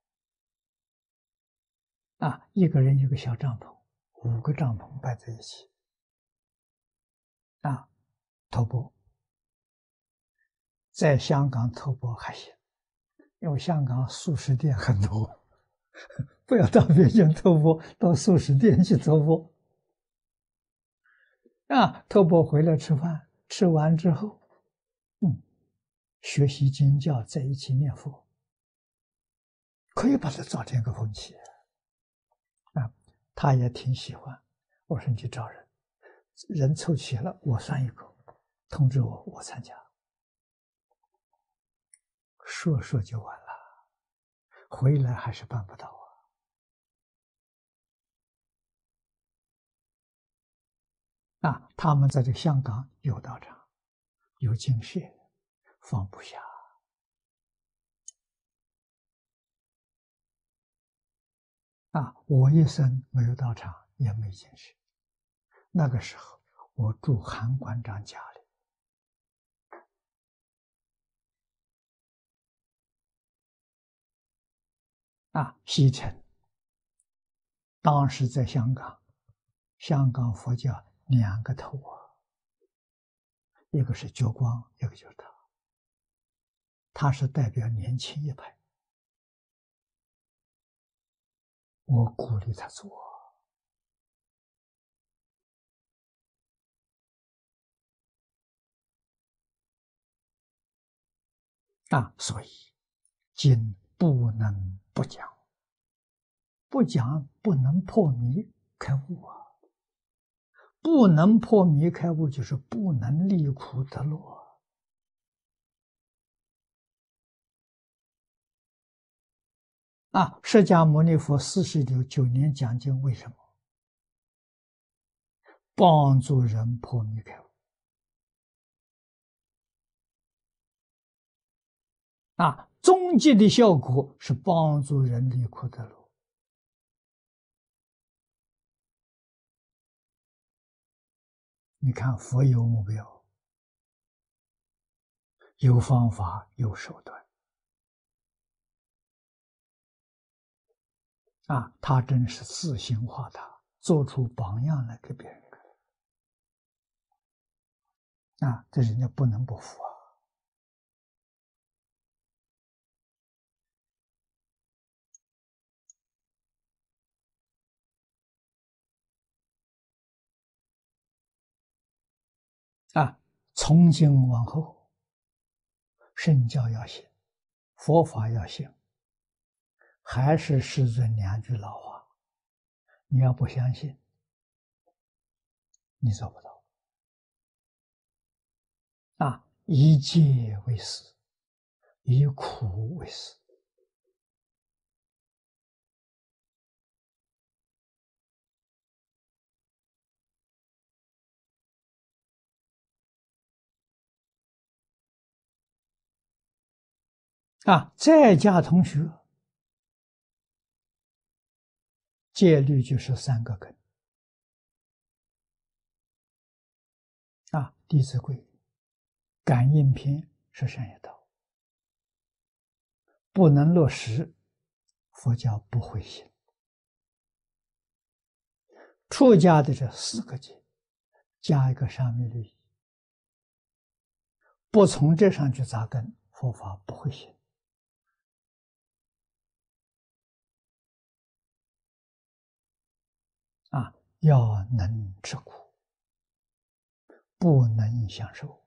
啊，一个人一个小帐篷，5个帐篷摆在一起啊，托钵。在香港托钵还行，因为香港素食店很多，不要到北京托钵，到素食店去托钵啊，托钵回来吃饭，吃完之后，学习经教，在一起念佛，可以把它造成一个风气啊。他也挺喜欢，我说你去找人，人凑齐了，我算一个，通知我，我参加。说就完了，回来还是办不到啊！他们在这个香港有道场，有精舍，放不下啊！我一生没有道场，也没精舍。那个时候我住韩馆长家里啊，西城。当时在香港，香港佛教2个头啊，一个是觉光，一个就是他。他是代表年轻一派，我鼓励他做啊，所以经不能不讲，不讲不能破迷开悟啊，不能破迷开悟就是不能离苦得乐啊。释迦牟尼佛49年讲经，为什么？帮助人破迷开悟啊，终极的效果是帮助人离苦得乐。你看，佛有目标，有方法，有手段啊！他真是自行化他，做出榜样来给别人看啊！这人家不能不服啊！从今往后，圣教要信，佛法要信，还是师尊2句老话：你要不相信，你做不到啊！以戒为师，以苦为师啊！在家同学，戒律就是3个根啊，《弟子规》、感应篇是善业道，不能落实，佛教不会行。出家的这4个戒，加一个沙弥律仪，不从这上去扎根，佛法不会行啊！要能吃苦，不能享受，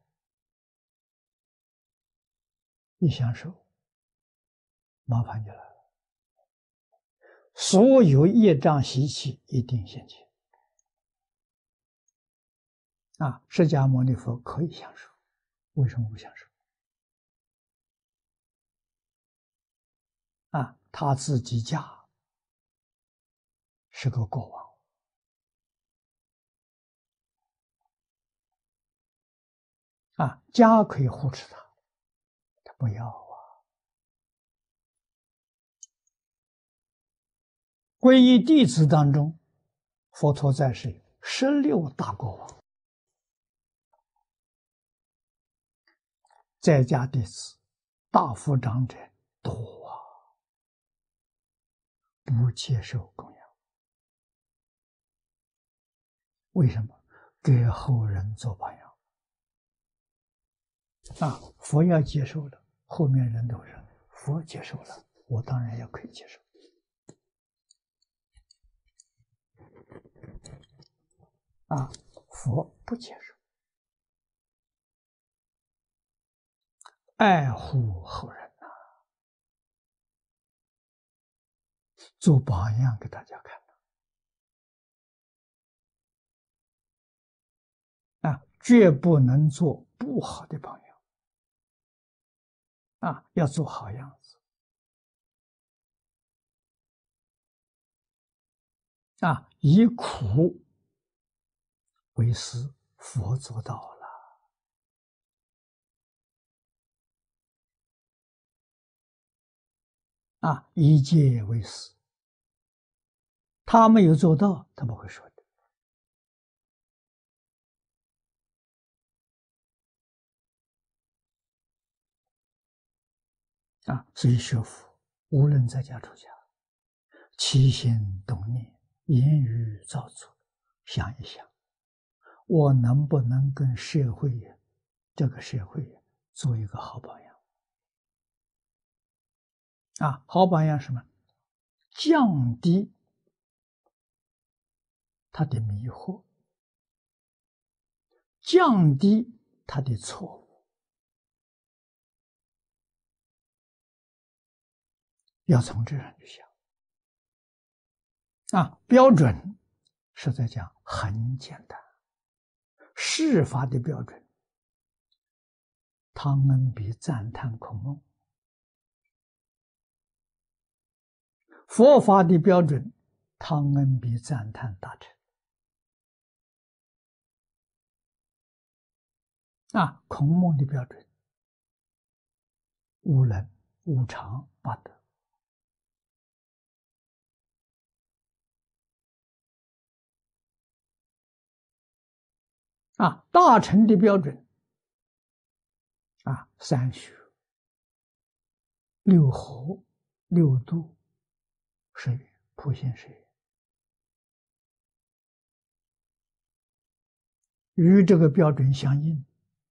一享受，麻烦就来了。所有业障习气一定现前啊！释迦牟尼佛可以享受，为什么不享受？啊，他自己家是个国王， 家可以护持他，他不要啊。皈依弟子当中，佛陀在世16大国王，在家弟子、大夫长者多啊，不接受供养。为什么？给后人做榜样。佛要接受了，后面人都是佛接受了，我当然也可以接受。佛不接受，爱护后人做榜样给大家看绝不能做不好的榜样要做好样子以苦为师，佛做到了以戒为师，他没有做到，他不会说的所以学佛无论在家出家，起心动念，言语造作，想一想，我能不能跟社会这个社会做一个好榜样好榜样什么？降低他的迷惑，降低他的错误，要从这上去想标准是在讲很简单，事法的标准，汤恩比赞叹孔孟；佛法的标准，汤恩比赞叹大乘。孔孟的标准，无能、无常、八德。大乘的标准三学、六合、六度、十愿、普贤十愿，与这个标准相应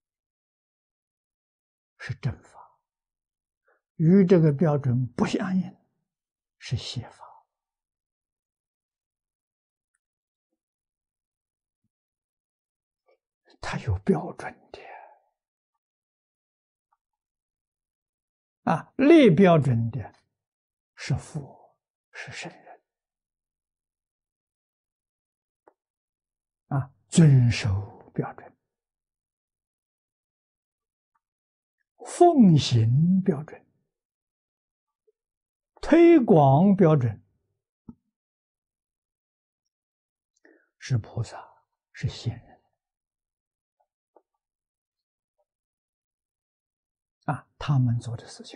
是正法，与这个标准不相应是邪法。它有标准的立标准的是佛，是圣人遵守标准，奉行标准，推广标准，是菩萨，是仙人他们做的事情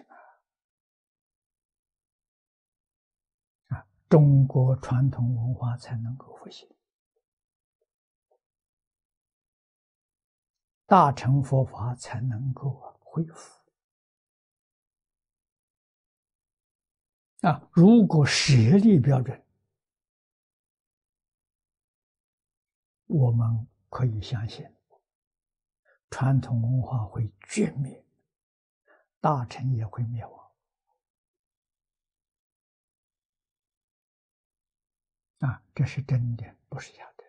中国传统文化才能够复兴，大乘佛法才能够恢复如果舍利标准，我们可以相信传统文化会绝灭，大乘也会灭亡这是真的，不是假的。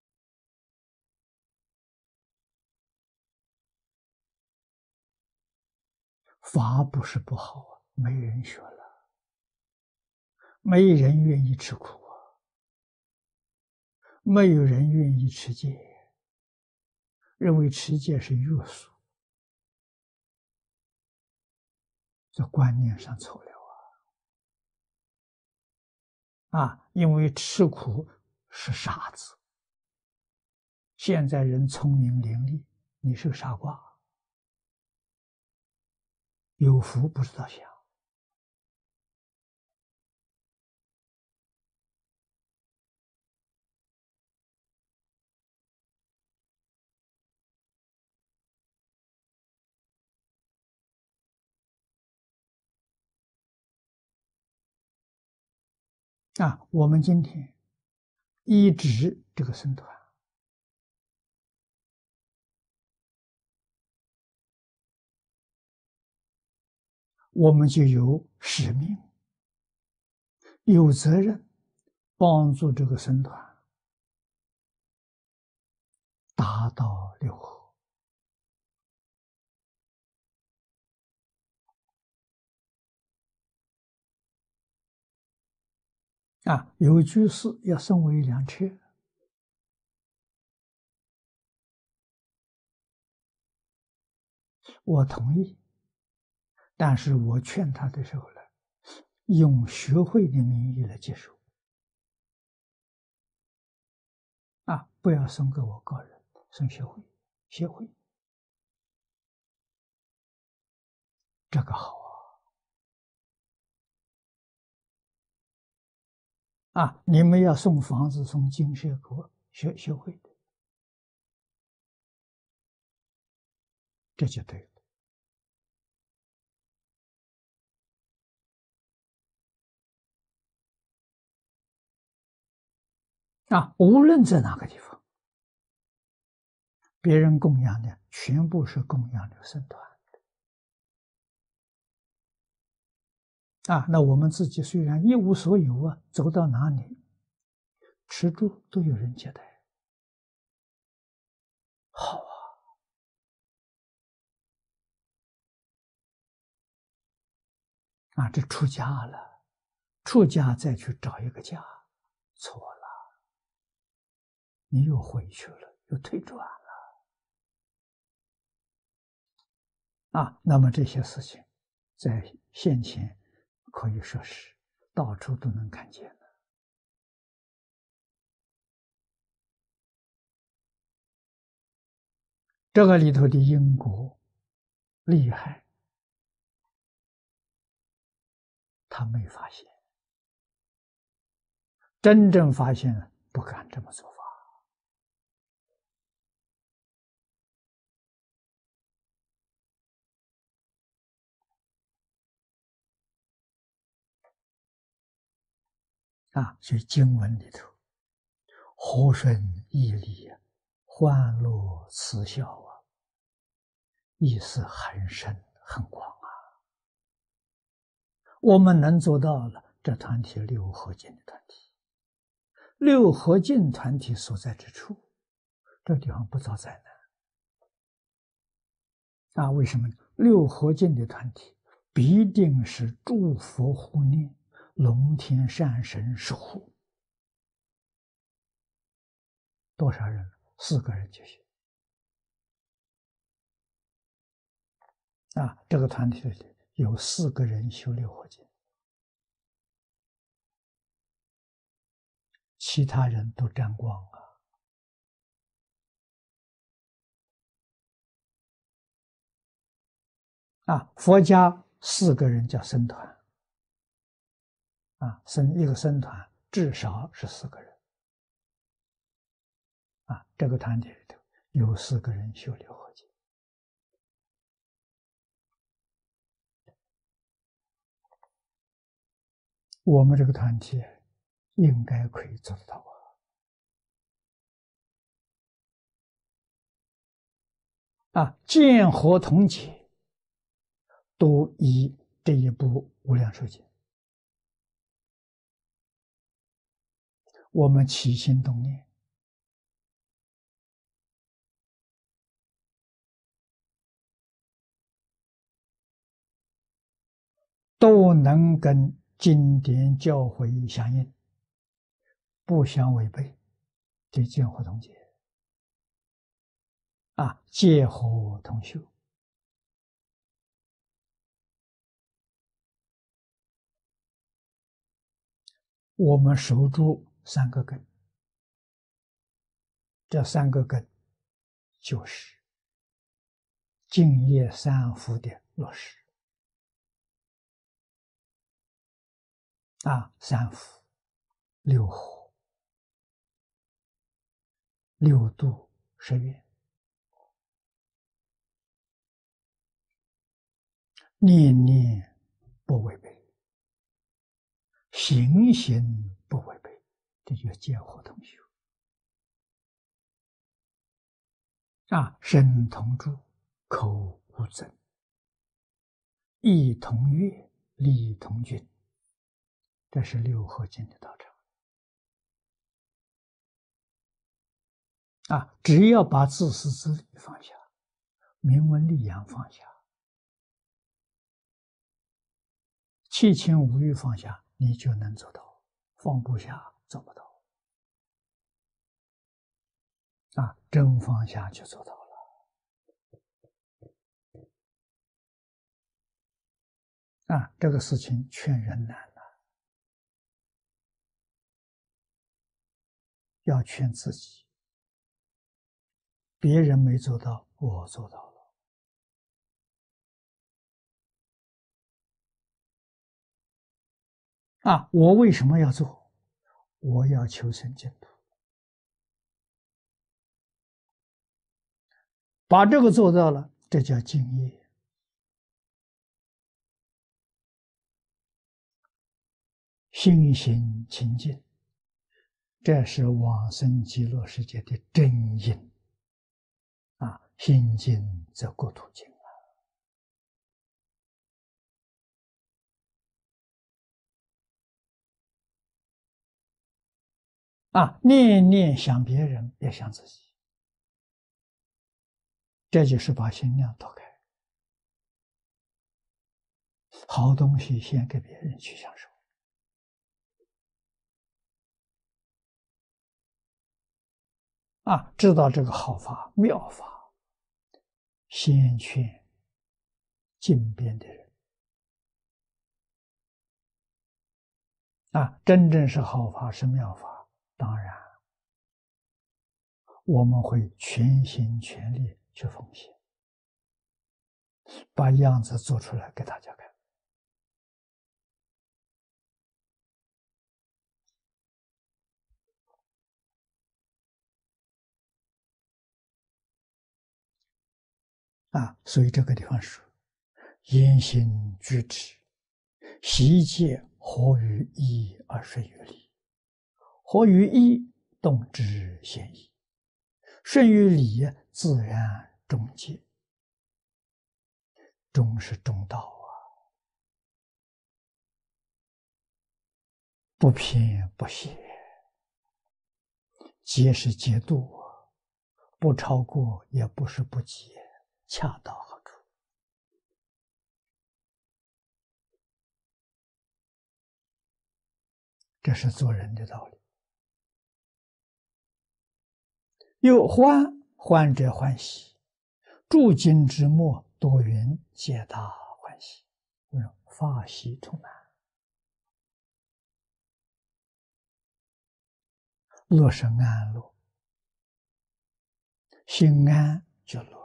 法不是不好没人学了，没人愿意吃苦没有人愿意持戒，认为持戒是约束，这观念上错了因为吃苦是傻子，现在人聪明伶俐，你是个傻瓜有福不知道享啊。我们今天一直这个僧团，我们就有使命、有责任帮助这个僧团达到六合。啊，有居士要送我一辆车，我同意，但是我劝他的时候呢，用学会的名义来接受，啊，不要送给我个人，送协会，这个好啊！啊，你们要送房子，送精舍给我协会的，这就对了。啊，无论在哪个地方，别人供养的全部是供养的僧团。啊，那我们自己虽然一无所有啊，走到哪里吃住都有人接待，好啊！啊，这出家了，出家再去找一个家，错了，你又回去了，又退转了啊！那么这些事情，在现前可以说是到处都能看见的。这个里头的因果厉害，他没发现，真正发现了，不敢这么做法。啊，所以经文里头，和顺义理啊，欢乐慈孝啊，意思很深很广啊。我们能做到了，这团体六合敬的团体，六合敬团体所在之处，这地方不遭灾难啊？为什么呢？六合敬的团体必定是诸佛护念，龙天善神守护。多少人？4个人就行。啊，这个团体里有4个人修六合敬，其他人都沾光啊！啊，佛家4个人叫僧团，啊，一个僧团至少是4个人，啊，这个团体里头有4个人修六合敬。我们这个团体应该可以做得到啊！见合同解都以这一部无量寿经，我们起心动念，都能跟经典教诲相应，不相违背，就见合同解啊，戒合同修。我们守住3个根，这3个根就是净业3福的落实。 三福、六和、六度、十愿，念念不违背，行行不违背，这就见惑同修。身同住，口无争，意同悦，理同均，这是六合敬的道场。只要把自私自利放下，名闻利养放下，七情五欲放下，你就能做到。放不下，做不到。真放下就做到了。这个事情劝人难了，要劝自己。别人没做到，我做到了。我为什么要做？我要求生净土。把这个做到了，这叫敬业。心行清净，这是往生极乐世界的真因。心净则国土净念念想别人，别想自己，这就是把心量打开。好东西先给别人去享受。知道这个好法妙法，先劝近边的人。真正是好法是妙法，当然我们会全心全力去奉献，把样子做出来给大家看。所以这个地方说，言行举止，习戒合于义而顺于理，合于义，动之显义，顺于理，自然中戒。中是中道不偏不邪，戒是戒度，不超过也不是不戒，恰到好处。这是做人的道理。又欢者欢喜，诸经之末，多云皆大欢喜，法喜充满，乐是安乐，心安就乐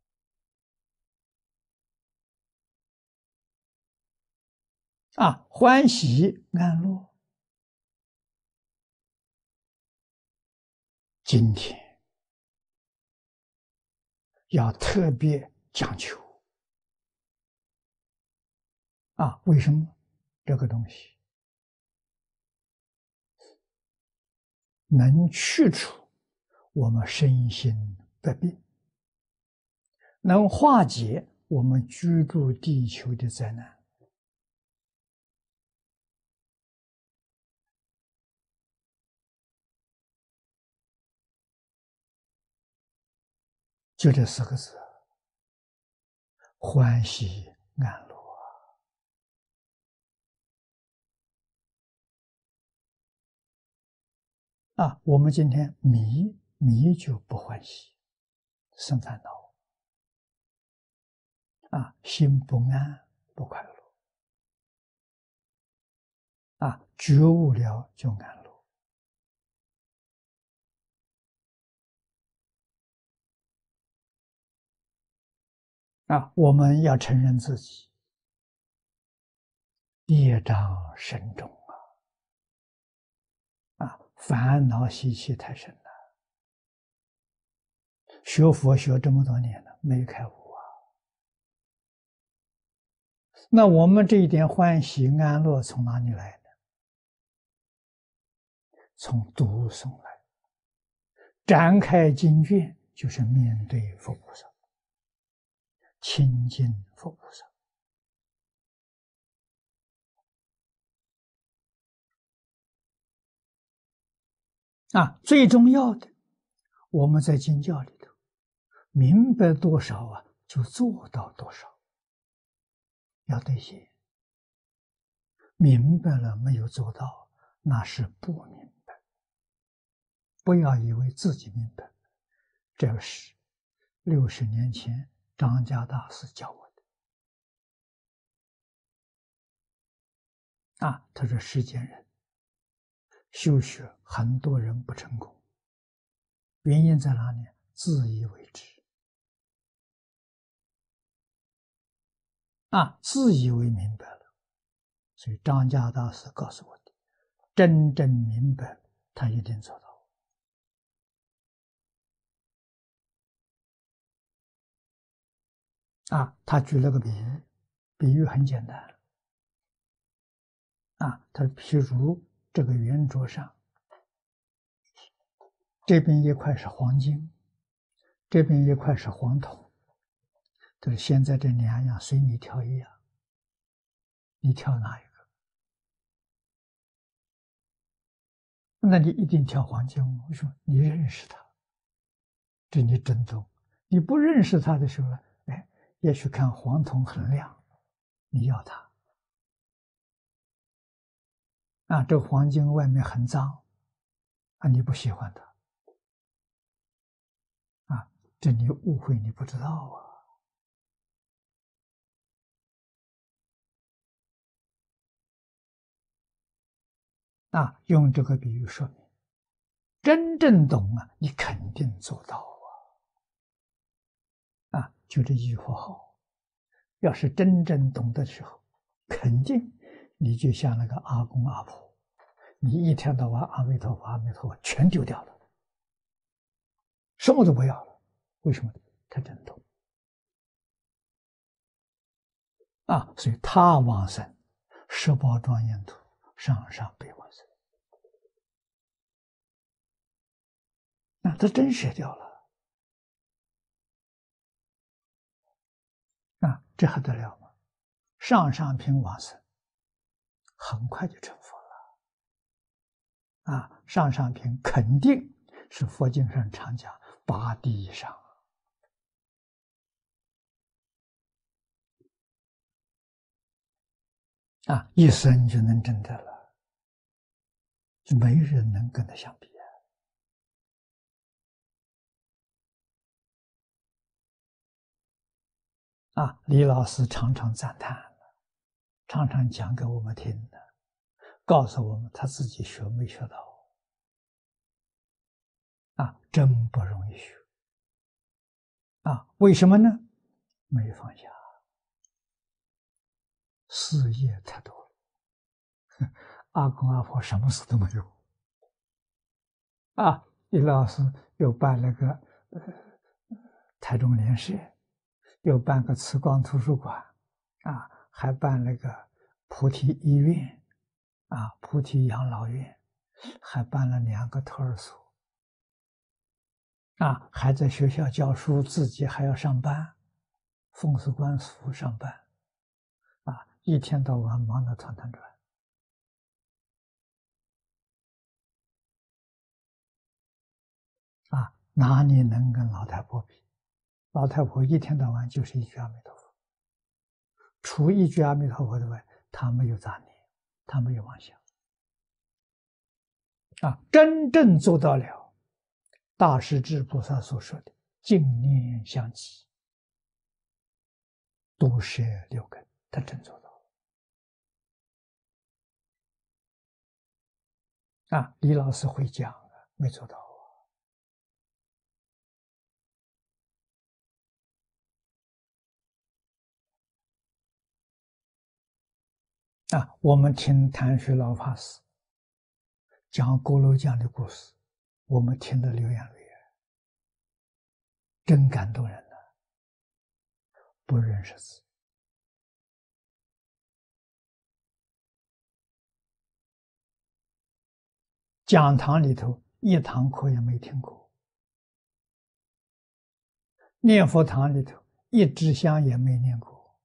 了。欢喜安乐，今天要特别讲求。为什么？这个东西能去除我们身心的病，能化解我们居住地球的灾难。就这4个字：欢喜安乐。我们今天迷就不欢喜，生烦恼。心不安不快乐。觉悟了就安乐。我们要承认自己业障深重烦恼习气太深了。学佛学这么多年了，没开悟啊。那我们这一点欢喜安乐从哪里来呢？从读诵来。展开经卷，就是面对佛菩萨，亲近佛菩萨。最重要的，我们在经教里头明白多少就做到多少，要兑现。明白了没有做到，那是不明白。不要以为自己明白，这是60年前张家大师教我的。他说世间人修学很多人不成功，原因在哪里？自以为知。自以为明白了。所以张家大师告诉我的，真正明白他一定做到。他举了个比喻，比喻很简单。他譬如这个圆桌上，这边一块是黄金，这边一块是黄铜。就是现在这两样随你挑一样，你挑哪一个？那你一定挑黄金。为什么？你认识它，这你真懂。你不认识它的时候，也许看黄铜很亮，你要它。这黄金外面很脏，你不喜欢它。这你误会，你不知道用这个比喻说明，真正懂你肯定做到就这一句话好。要是真正懂的时候，肯定你就像那个阿公阿婆，你一天到晚阿弥陀佛阿弥陀佛全丢掉了，什么都不要了。为什么？他真懂所以他往生十宝庄严土，上上辈往生。他真舍掉了。这还得了吗？上上品往生很快就成佛了。上上品肯定是佛经上常讲8地以上。一生就能证得了，就没人能跟他相比李老师常常赞叹，常常讲给我们听的，告诉我们他自己学没学到真不容易学为什么呢？没放下，事业太多了。阿公阿婆什么事都没有李老师又办了个台中联社，又办个慈光图书馆还办了个菩提医院菩提养老院，还办了2个托儿所还在学校教书，自己还要上班，奉祀官府上班一天到晚忙得团团转哪里能跟老太婆比？老太婆一天到晚就是一句阿弥陀佛，除一句阿弥陀佛之外，她没有杂念，她没有妄想真正做到了大势至菩萨所说的净念相继，都摄6根，他真做到李老师会讲没做到我们听谭学老法师讲锅炉匠的故事，我们听得流眼泪，真感动人呐！不认识字，讲堂里头一堂课也没听过，念佛堂里头一支香也没念过，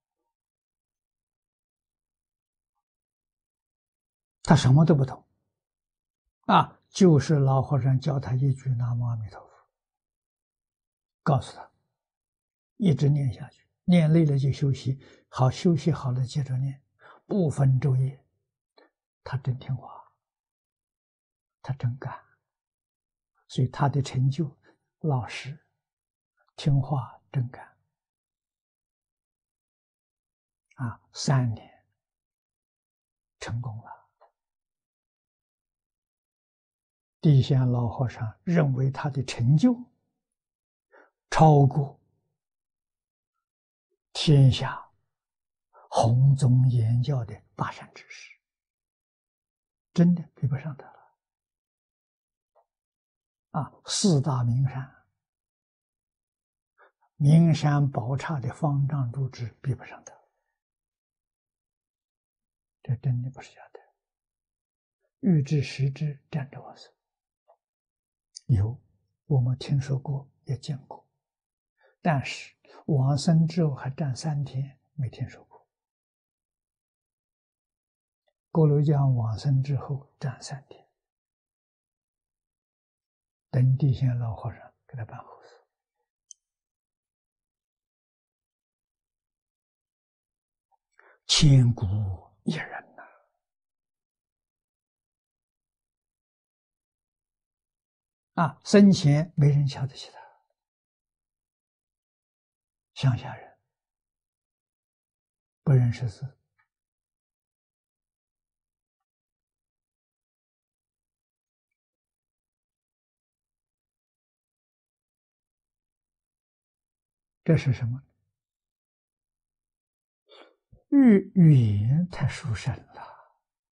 他什么都不懂啊，就是老和尚教他一句南无阿弥陀佛，告诉他一直念下去，念累了就休息，好休息好了接着念，不分昼夜。他真听话，他真干，所以他的成就老实听话真干啊，3年成功了。地仙老和尚认为他的成就超过天下弘宗言教的大善知识，真的比不上他了啊！4大名山，名山宝刹的方丈住持比不上他，这真的不是假的。欲知实知，站着我手。有，我们听说过，也见过，但是往生之后还站3天，没听说过。锅炉匠往生之后站3天，等地仙老和尚给他办后事。千古一人呐！啊，生前没人瞧得起他，乡下人，不认识字，这是什么？语言太殊胜了，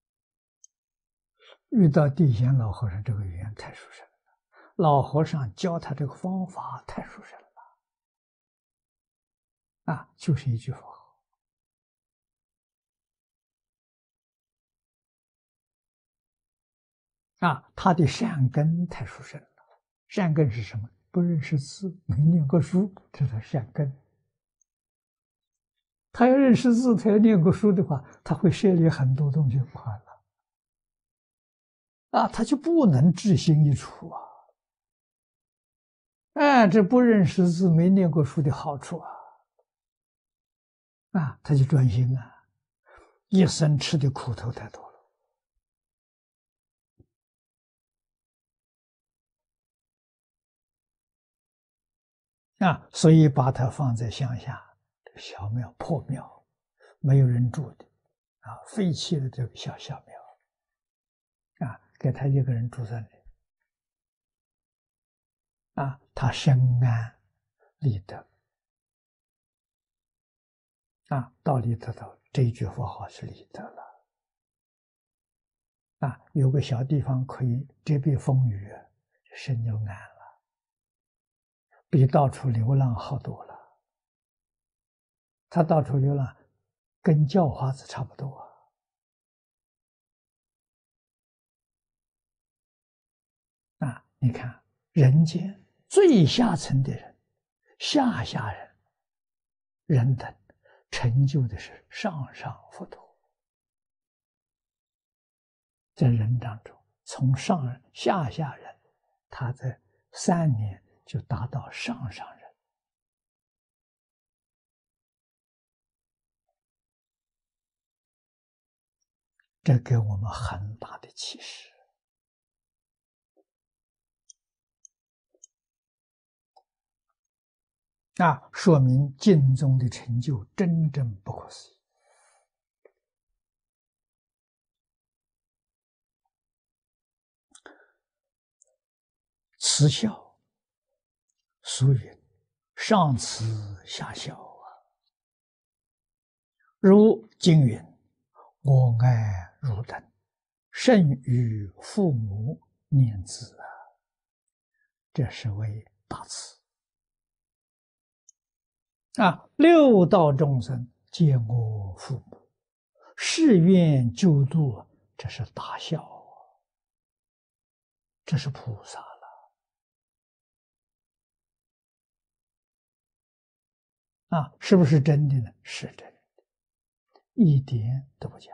遇到地仙老和尚这个语言太殊胜了，老和尚教他这个方法太殊胜了啊，就是一句佛号啊，他的善根太殊胜了。善根是什么？不认识字，没念过书，这是善根。他要认识字，他要念过书的话，他会涉猎很多东西快乐啊，他就不能志心一处啊。哎，这不认识字、没念过书的好处啊，啊，他就专心啊，一生吃的苦头太多了啊，所以把它放在乡下小庙、破庙，没有人住的啊，废弃的这个小庙啊，给他一个人住在那里啊，他深谙立德啊，到里头头这一句佛号是立德了啊，有个小地方可以遮蔽风雨，身就安了，比到处流浪好多了。他到处流浪，跟叫花子差不多啊！你看人间最下层的人，下人人等成就的是上上佛陀，在人当中，从下人，他在3年就达到上人。这给我们很大的启示啊！说明净宗的成就真正不可思议。慈孝，俗云：上慈下孝啊。如经云：我爱汝等， 甚于父母念子啊，这是为大慈啊！六道众生皆我父母，誓愿救度，这是大孝啊，这是菩萨了啊！是不是真的呢？是真的，一点都不假。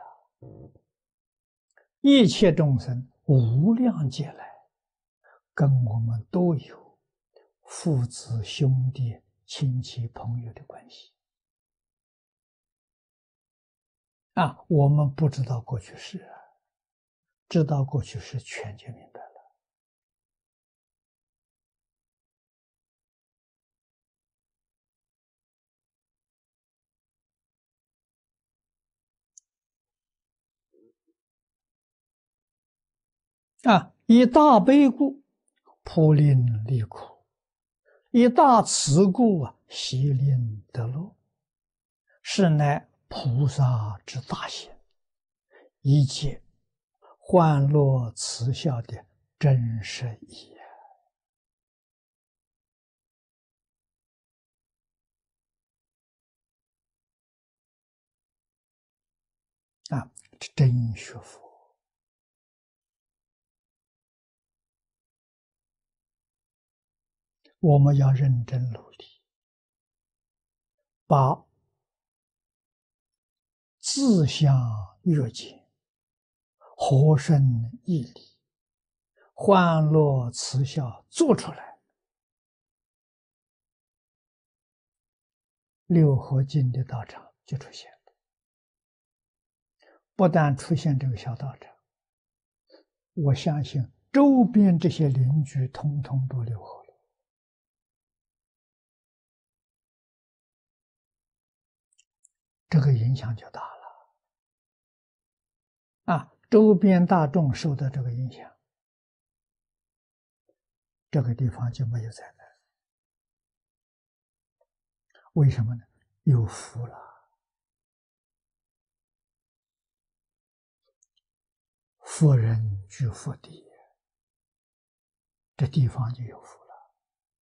一切众生无量劫来，跟我们都有父子兄弟亲戚朋友的关系啊！我们不知道过去式啊，知道过去式全就明白了啊！以大悲故，普令离苦；以大慈故啊，悉令得乐。是乃菩萨之大行，一切欢乐慈孝的真实意啊！真学佛，我们要认真努力，把自相悦解、和顺义理、欢乐慈孝做出来，六合敬的道场就出现了。不但出现这个小道场，我相信周边这些邻居通通都六合了，这个影响就大了啊！周边大众受到这个影响，这个地方就没有灾难。为什么呢？有福了，福人居福地，这地方就有福了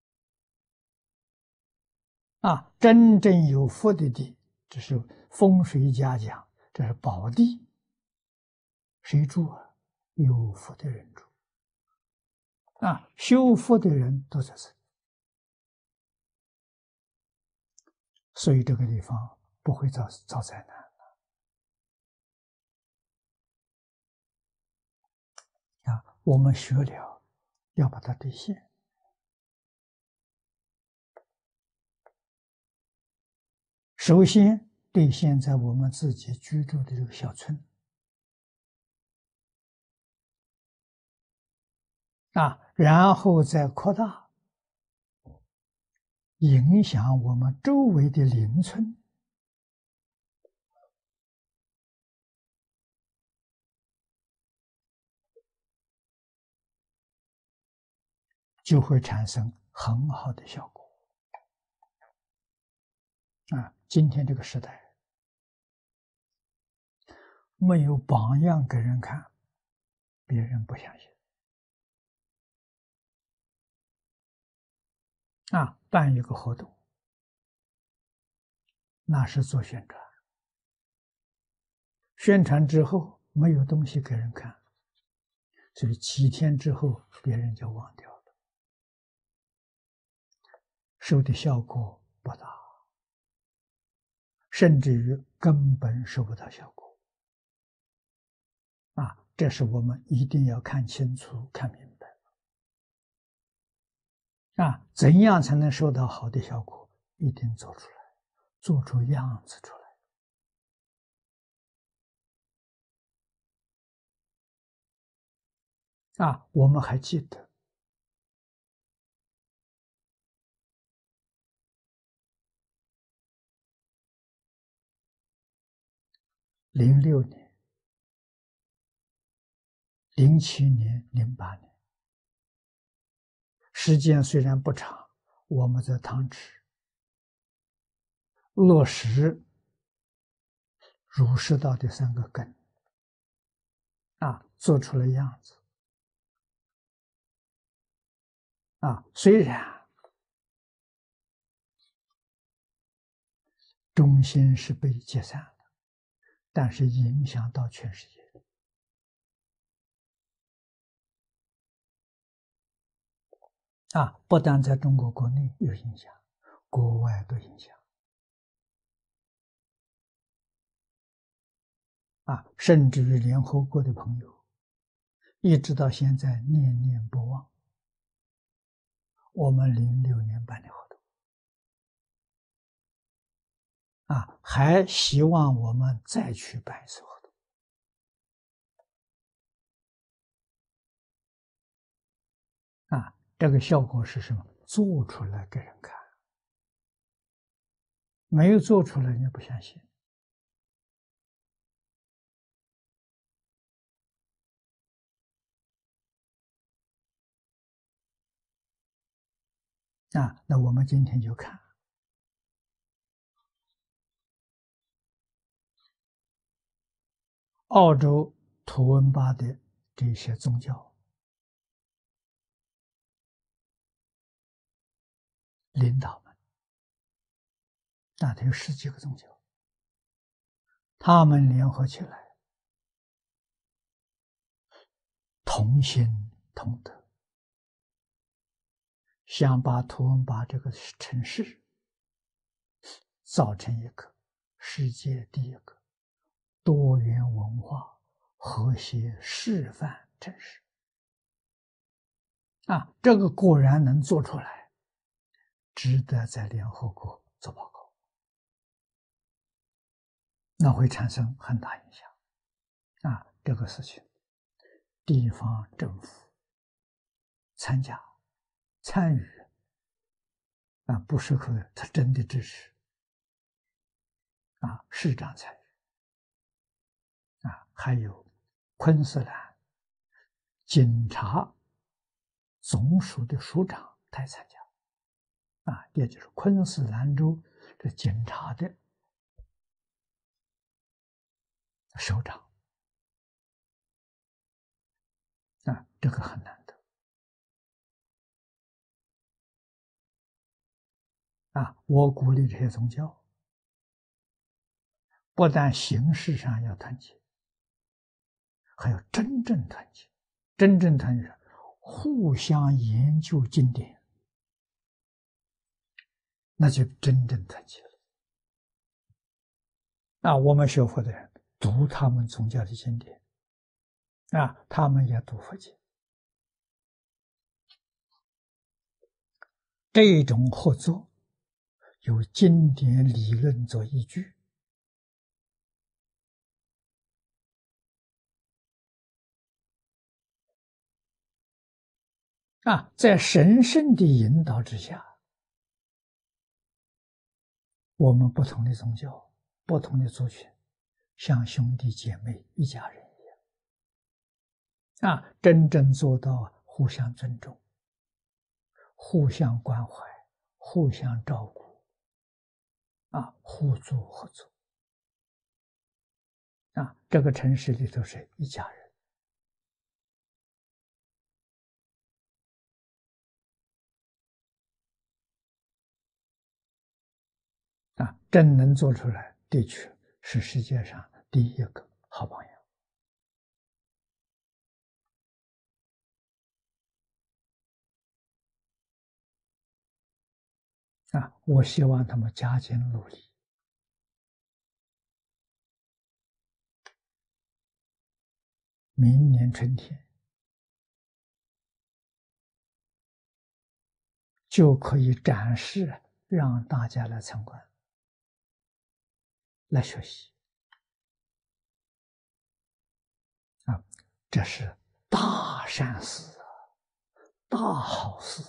啊！真正有福的地，这是风水家讲，这是宝地。谁住啊？有福的人住啊！修福的人都在这里，所以这个地方不会遭灾难啊！我们学了，要把它兑现。首先兑现在我们自己居住的这个小村啊，然后再扩大，影响我们周围的邻村，就会产生很好的效果啊！今天这个时代，没有榜样给人看，别人不相信啊！办一个活动，那是做宣传，宣传之后没有东西给人看，所以几天之后别人就忘掉了，收的效果不大，甚至于根本收不到效果啊！这是我们一定要看清楚、看明白啊！怎样才能收到好的效果？一定做出来，做出样子出来啊！我们还记得06年、07年、08年，时间虽然不长，我们在汤池落实儒释道的3个根啊， 做出了样子虽然中心是被解散的，但是影响到全世界不但在中国国内有影响，国外都影响甚至于联合国的朋友一直到现在念念不忘我们06年办的活动还希望我们再去办一次活动这个效果是什么？做出来给人看，没有做出来人家不相信那我们今天就看澳洲图文巴的这些宗教领导们，大概有10几个宗教，他们联合起来，同心同德，想把图文巴这个城市造成一个世界第一个多元文化和谐示范城市这个果然能做出来，值得在联合国做报告，那会产生很大影响这个事情地方政府参加参与不是可他真的支持市长参与还有昆士兰警察总署的署长他也参加也就是昆士兰州的警察的首长这个很难得我鼓励这些宗教不但形式上要团结，还要真正团结。真正团结，互相研究经典，那就真正团结了我们学佛的人读他们宗教的经典他们也读佛经，这种合作有经典理论做依据在神圣的引导之下，我们不同的宗教不同的族群像兄弟姐妹一家人一样真正做到互相尊重，互相关怀，互相照顾互助合作这个城市里头是一家人真能做出来，的确是世界上第一个好榜样我希望他们加紧努力，明年春天就可以展示，让大家来参观，来学习这是大善事大好事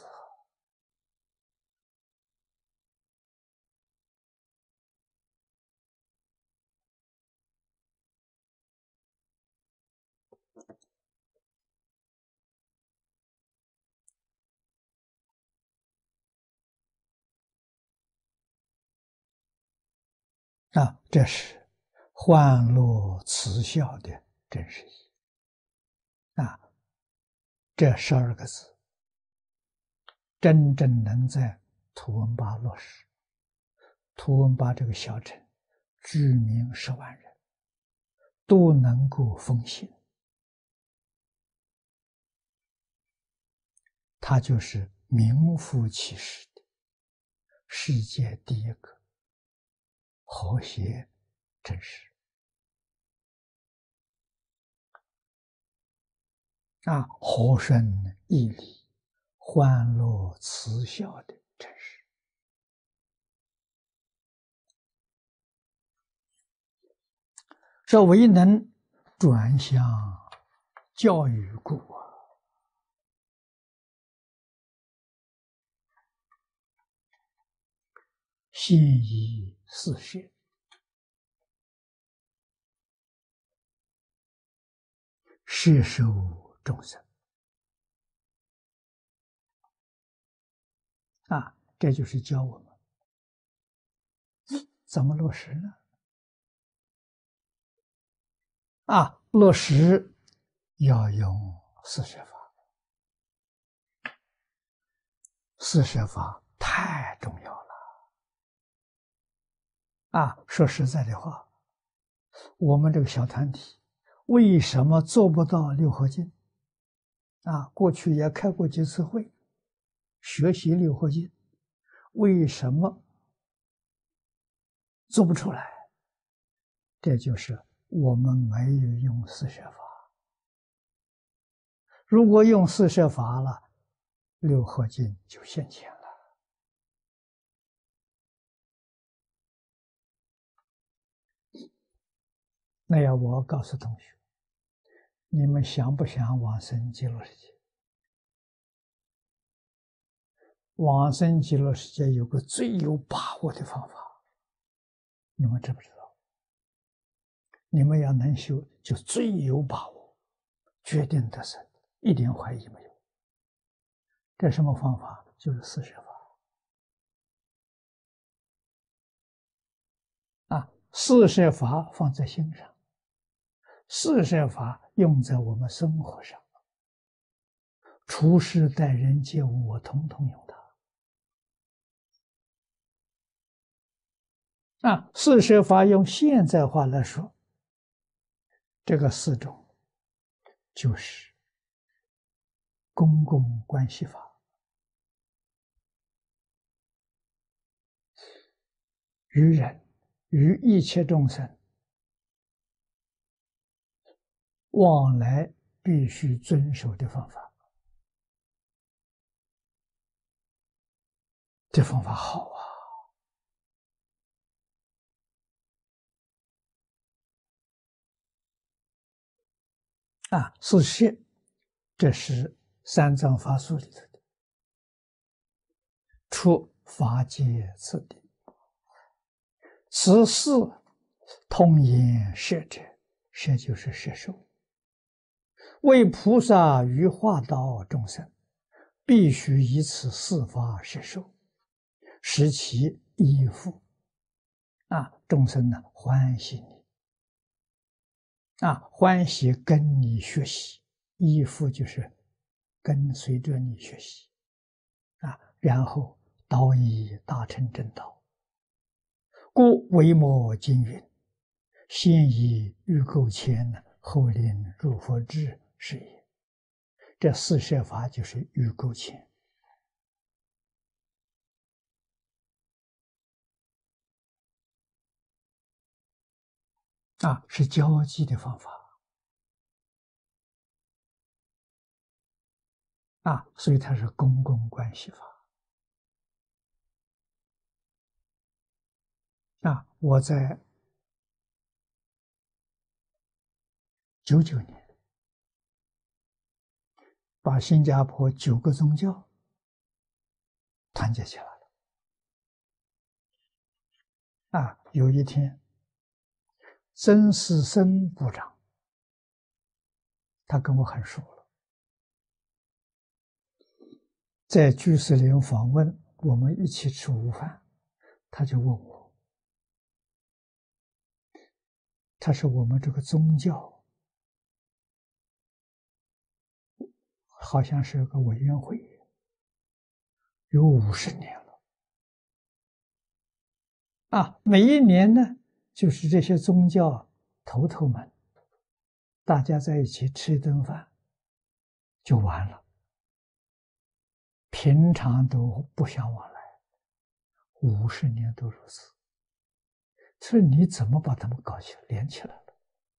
这是欢乐慈孝的真实意义啊，这12个字真正能在图文巴落实。图文巴这个小城，居民10万人，都能够奉行，它就是名副其实的世界第一个和谐城市啊，和顺义理、欢乐慈孝的城市。这唯能转向教育故啊，现以四摄，摄受众生啊，这就是教我们怎么落实呢？啊，落实要用四摄法，四摄法太重要了啊！说实在的话，我们这个小团体为什么做不到六合敬？啊，过去也开过几次会，学习六合敬，为什么做不出来？这就是我们没有用四摄法。如果用四摄法了，六合敬就现前了。那要我告诉同学，你们想不想往生极乐世界？往生极乐世界有个最有把握的方法，你们知不知道？你们要能修，就最有把握，决定得生，一点怀疑没有。这什么方法？就是四摄法啊！四摄法放在心上，四摄法用在我们生活上，处事待人接物，我统统用它。啊，四摄法用现在话来说，这个四种就是公共关系法，与人与一切众生往来必须遵守的方法。这方法好啊！四摄，这是三藏法术里头的，出法界次第。此四通言摄者，摄就是摄受。为菩萨于化道众生，必须以此四法摄受，使其依附。啊，众生呢欢喜你，啊，欢喜跟你学习，依附就是跟随着你学习，啊，然后导以大乘正道。故维摩经云：“先以欲垢牵，后令入佛智，是也。”这四摄法就是欲垢牵啊，是交际的方法啊，所以它是公共关系法啊。我在99年把新加坡9个宗教团结起来了啊。有一天，曾士森部长他跟我很熟了，在居士林访问，我们一起吃午饭，他就问我，他说我们这个宗教好像是个委员会，有50年了。每一年呢，就是这些宗教头头们，大家在一起吃一顿饭，就完了。平常都不相往来，50年都如此。所以你怎么把他们搞起来、连起来了？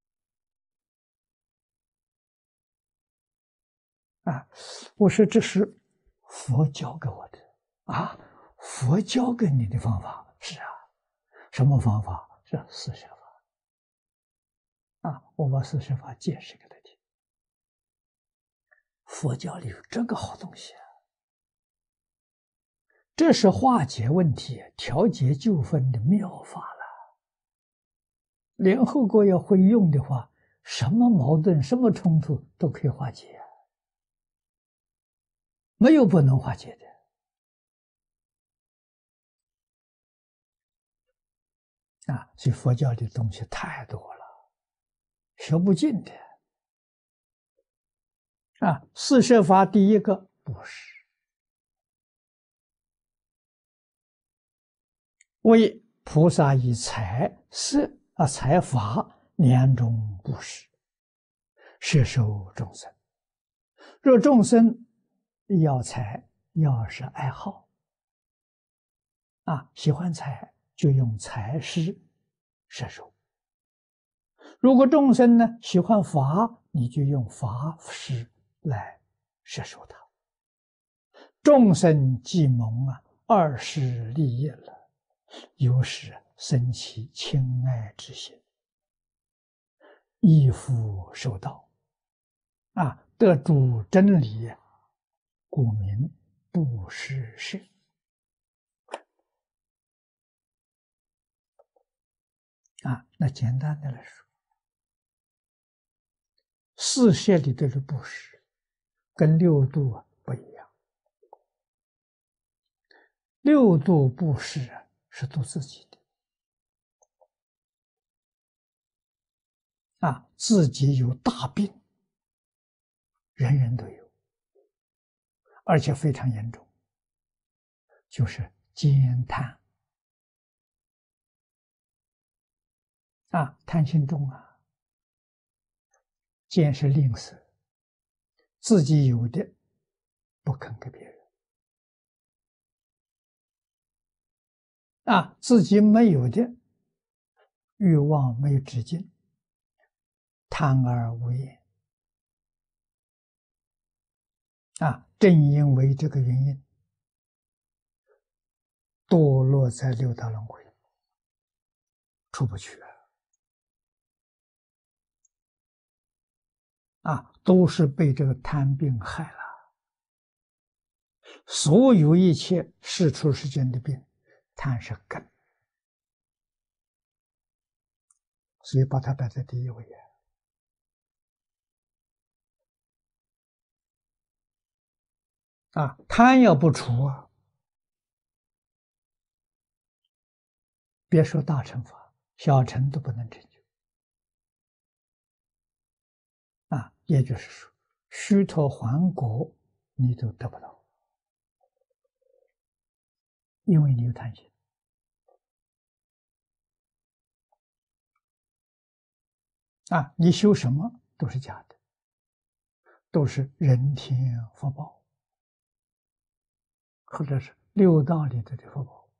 我说这是佛教给我的佛教给你的方法是什么方法？是四摄法我把四摄法解释给他听。佛教里有这个好东西这是化解问题、调节纠纷的妙法了。联合国要会用的话，什么矛盾、什么冲突都可以化解没有不能化解的所以佛教里的东西太多了，学不尽的四摄法第一个布施，为菩萨以财色财法2种布施，摄受众生。若众生要财，要是爱好喜欢财，就用财施摄受。如果众生呢喜欢法，你就用法施来摄受他。众生既蒙二世利益了，由是生起亲爱之心，依附受道得诸真理，故名布施摄那简单的来说，四摄里头的布施跟六度不一样。六度布施是度自己的自己有大病，人人都有，而且非常严重，就是悭贪贪心重见是吝啬，自己有的不肯给别人自己没有的欲望没有止境，贪而无厌正因为这个原因，堕落在六道轮回，出不去都是被这个贪病害了。所有一切世出世间的病，贪是根，所以把它摆在第一位贪要不除别说大乘法，小乘都不能成就也就是说，须陀洹果你都得不到，因为你有贪心你修什么都是假的，都是人天福报，或者是六道里的福报，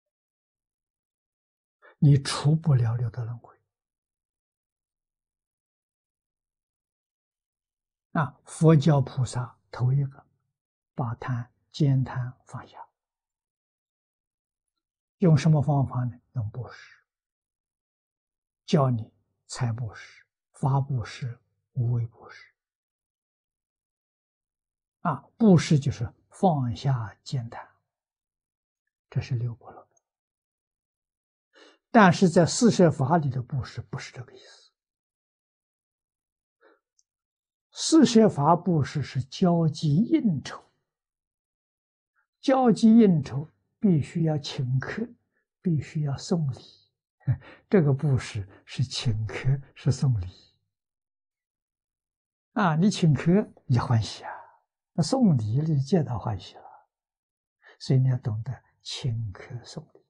你除不了六道轮回佛教菩萨头一个把悭贪放下，用什么方法呢？用布施，教你财布施、法布施、无为布施布施就是放下悭贪，这是六波罗蜜。但是在四摄法里的布施不是这个意思。四摄法布施是交际应酬，交际应酬必须要请客，必须要送礼，这个布施是请客，是送礼你请客你欢喜那送礼你皆大欢喜了，所以你要懂得请客送礼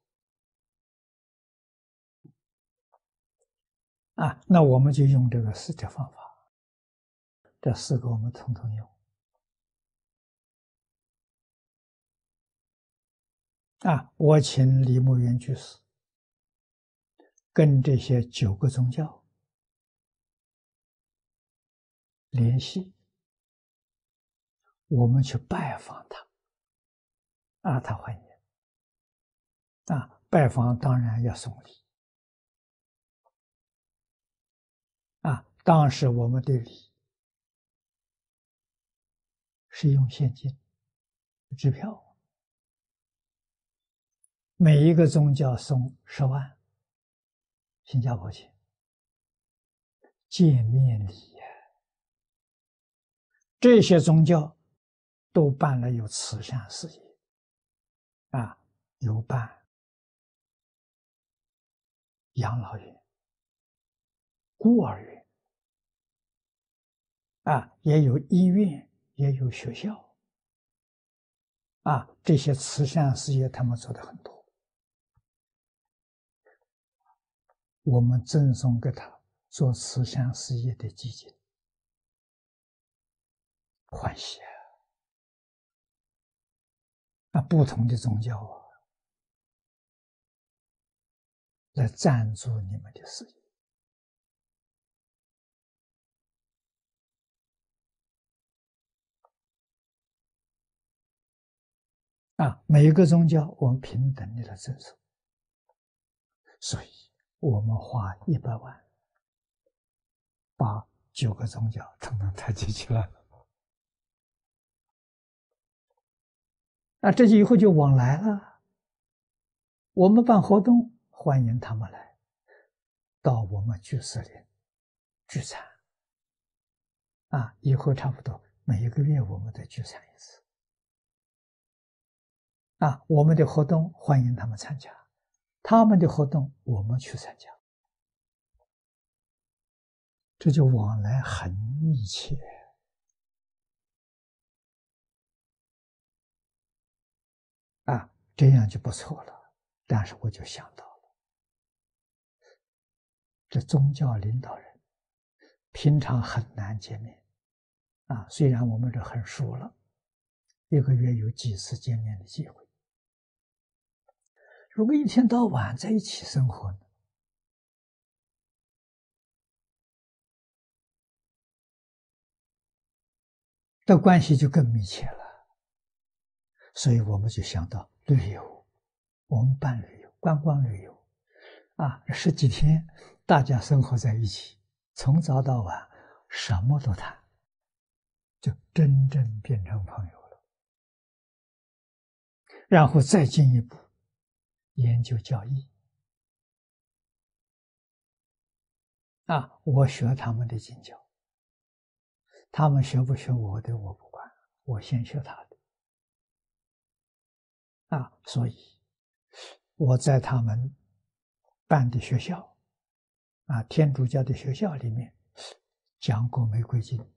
啊。那我们就用这个4条方法，这4个我们统统用啊。我请李牧原居士跟这些9个宗教联系，我们去拜访他啊，他欢迎啊。拜访当然要送礼啊。当时我们的礼是用现金支票，每一个宗教送10万新加坡钱，见面礼呀。这些宗教都办了有慈善事业啊，有办养老院、孤儿院啊，也有医院，也有学校啊，这些慈善事业他们做的很多，我们赠送给他做慈善事业的基金，欢喜啊！不同的宗教啊，来赞助你们的事业啊！每一个宗教我们平等的来赠送，所以我们花100万，把9个宗教统统团结起来了。那这以后就往来了。我们办活动，欢迎他们来到我们居士林聚餐啊。以后差不多每一个月我们都聚餐一次啊。我们的活动欢迎他们参加，他们的活动我们去参加，这就往来很密切啊，这样就不错了。但是我就想到了，这宗教领导人平常很难见面啊，虽然我们这很熟了，1个月有几次见面的机会，如果一天到晚在一起生活呢，这关系就更密切了。所以我们就想到旅游，我们办旅游，观光旅游啊，10几天大家生活在一起，从早到晚什么都谈，就真正变成朋友了。然后再进一步研究教义啊，我学他们的经教，他们学不学我的我不管，我先学他的啊。所以我在他们办的学校啊，天主教的学校里面讲过玫瑰经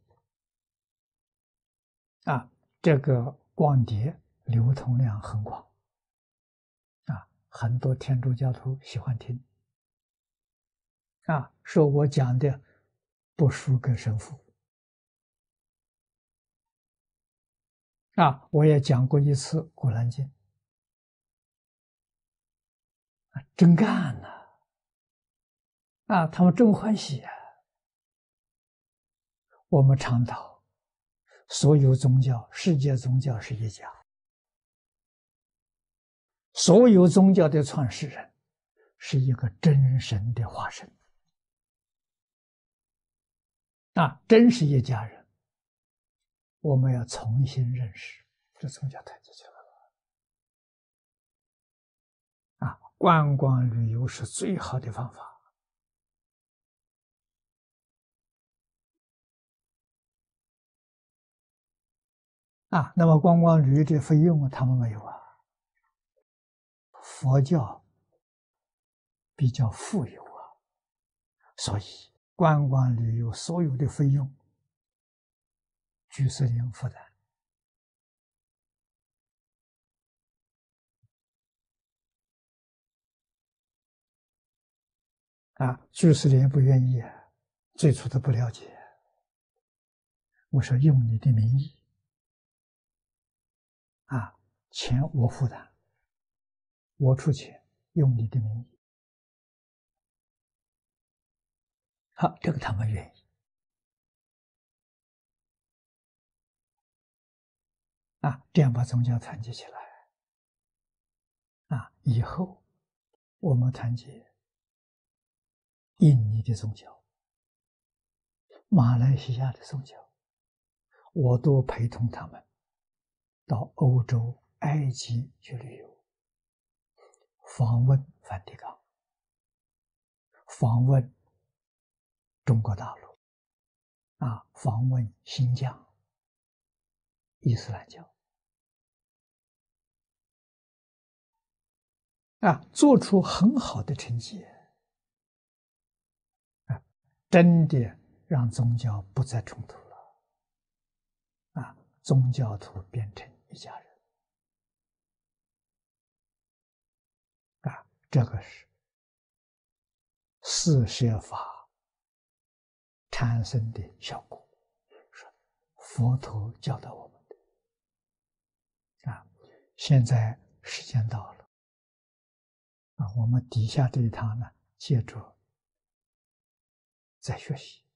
啊，这个光碟流通量很广啊，很多天主教徒喜欢听啊，说我讲的不输给神父啊。我也讲过一次《古兰经》啊，真干呐啊，他们真欢喜啊。我们倡导所有宗教，世界宗教是一家，所有宗教的创始人是一个真神的化身啊，真是一家人。我们要重新认识这宗教团结起来了啊！观光旅游是最好的方法啊。那么观光旅游的费用他们没有啊。佛教比较富有啊，所以观光旅游所有的费用居士林负担居士连不愿意啊，最初的不了解。我说用你的名义钱我负担，我出钱，用你的名义。好，这个他们愿意这样把宗教团结起来以后我们团结印尼的宗教、马来西亚的宗教，我都陪同他们到欧洲、埃及去旅游，访问梵蒂冈，访问中国大陆访问新疆伊斯兰教做出很好的成绩真的让宗教不再冲突了宗教徒变成一家人这个是四摄法产生的效果，是佛陀教导我们的现在时间到了我们底下这一堂呢，接着再学习。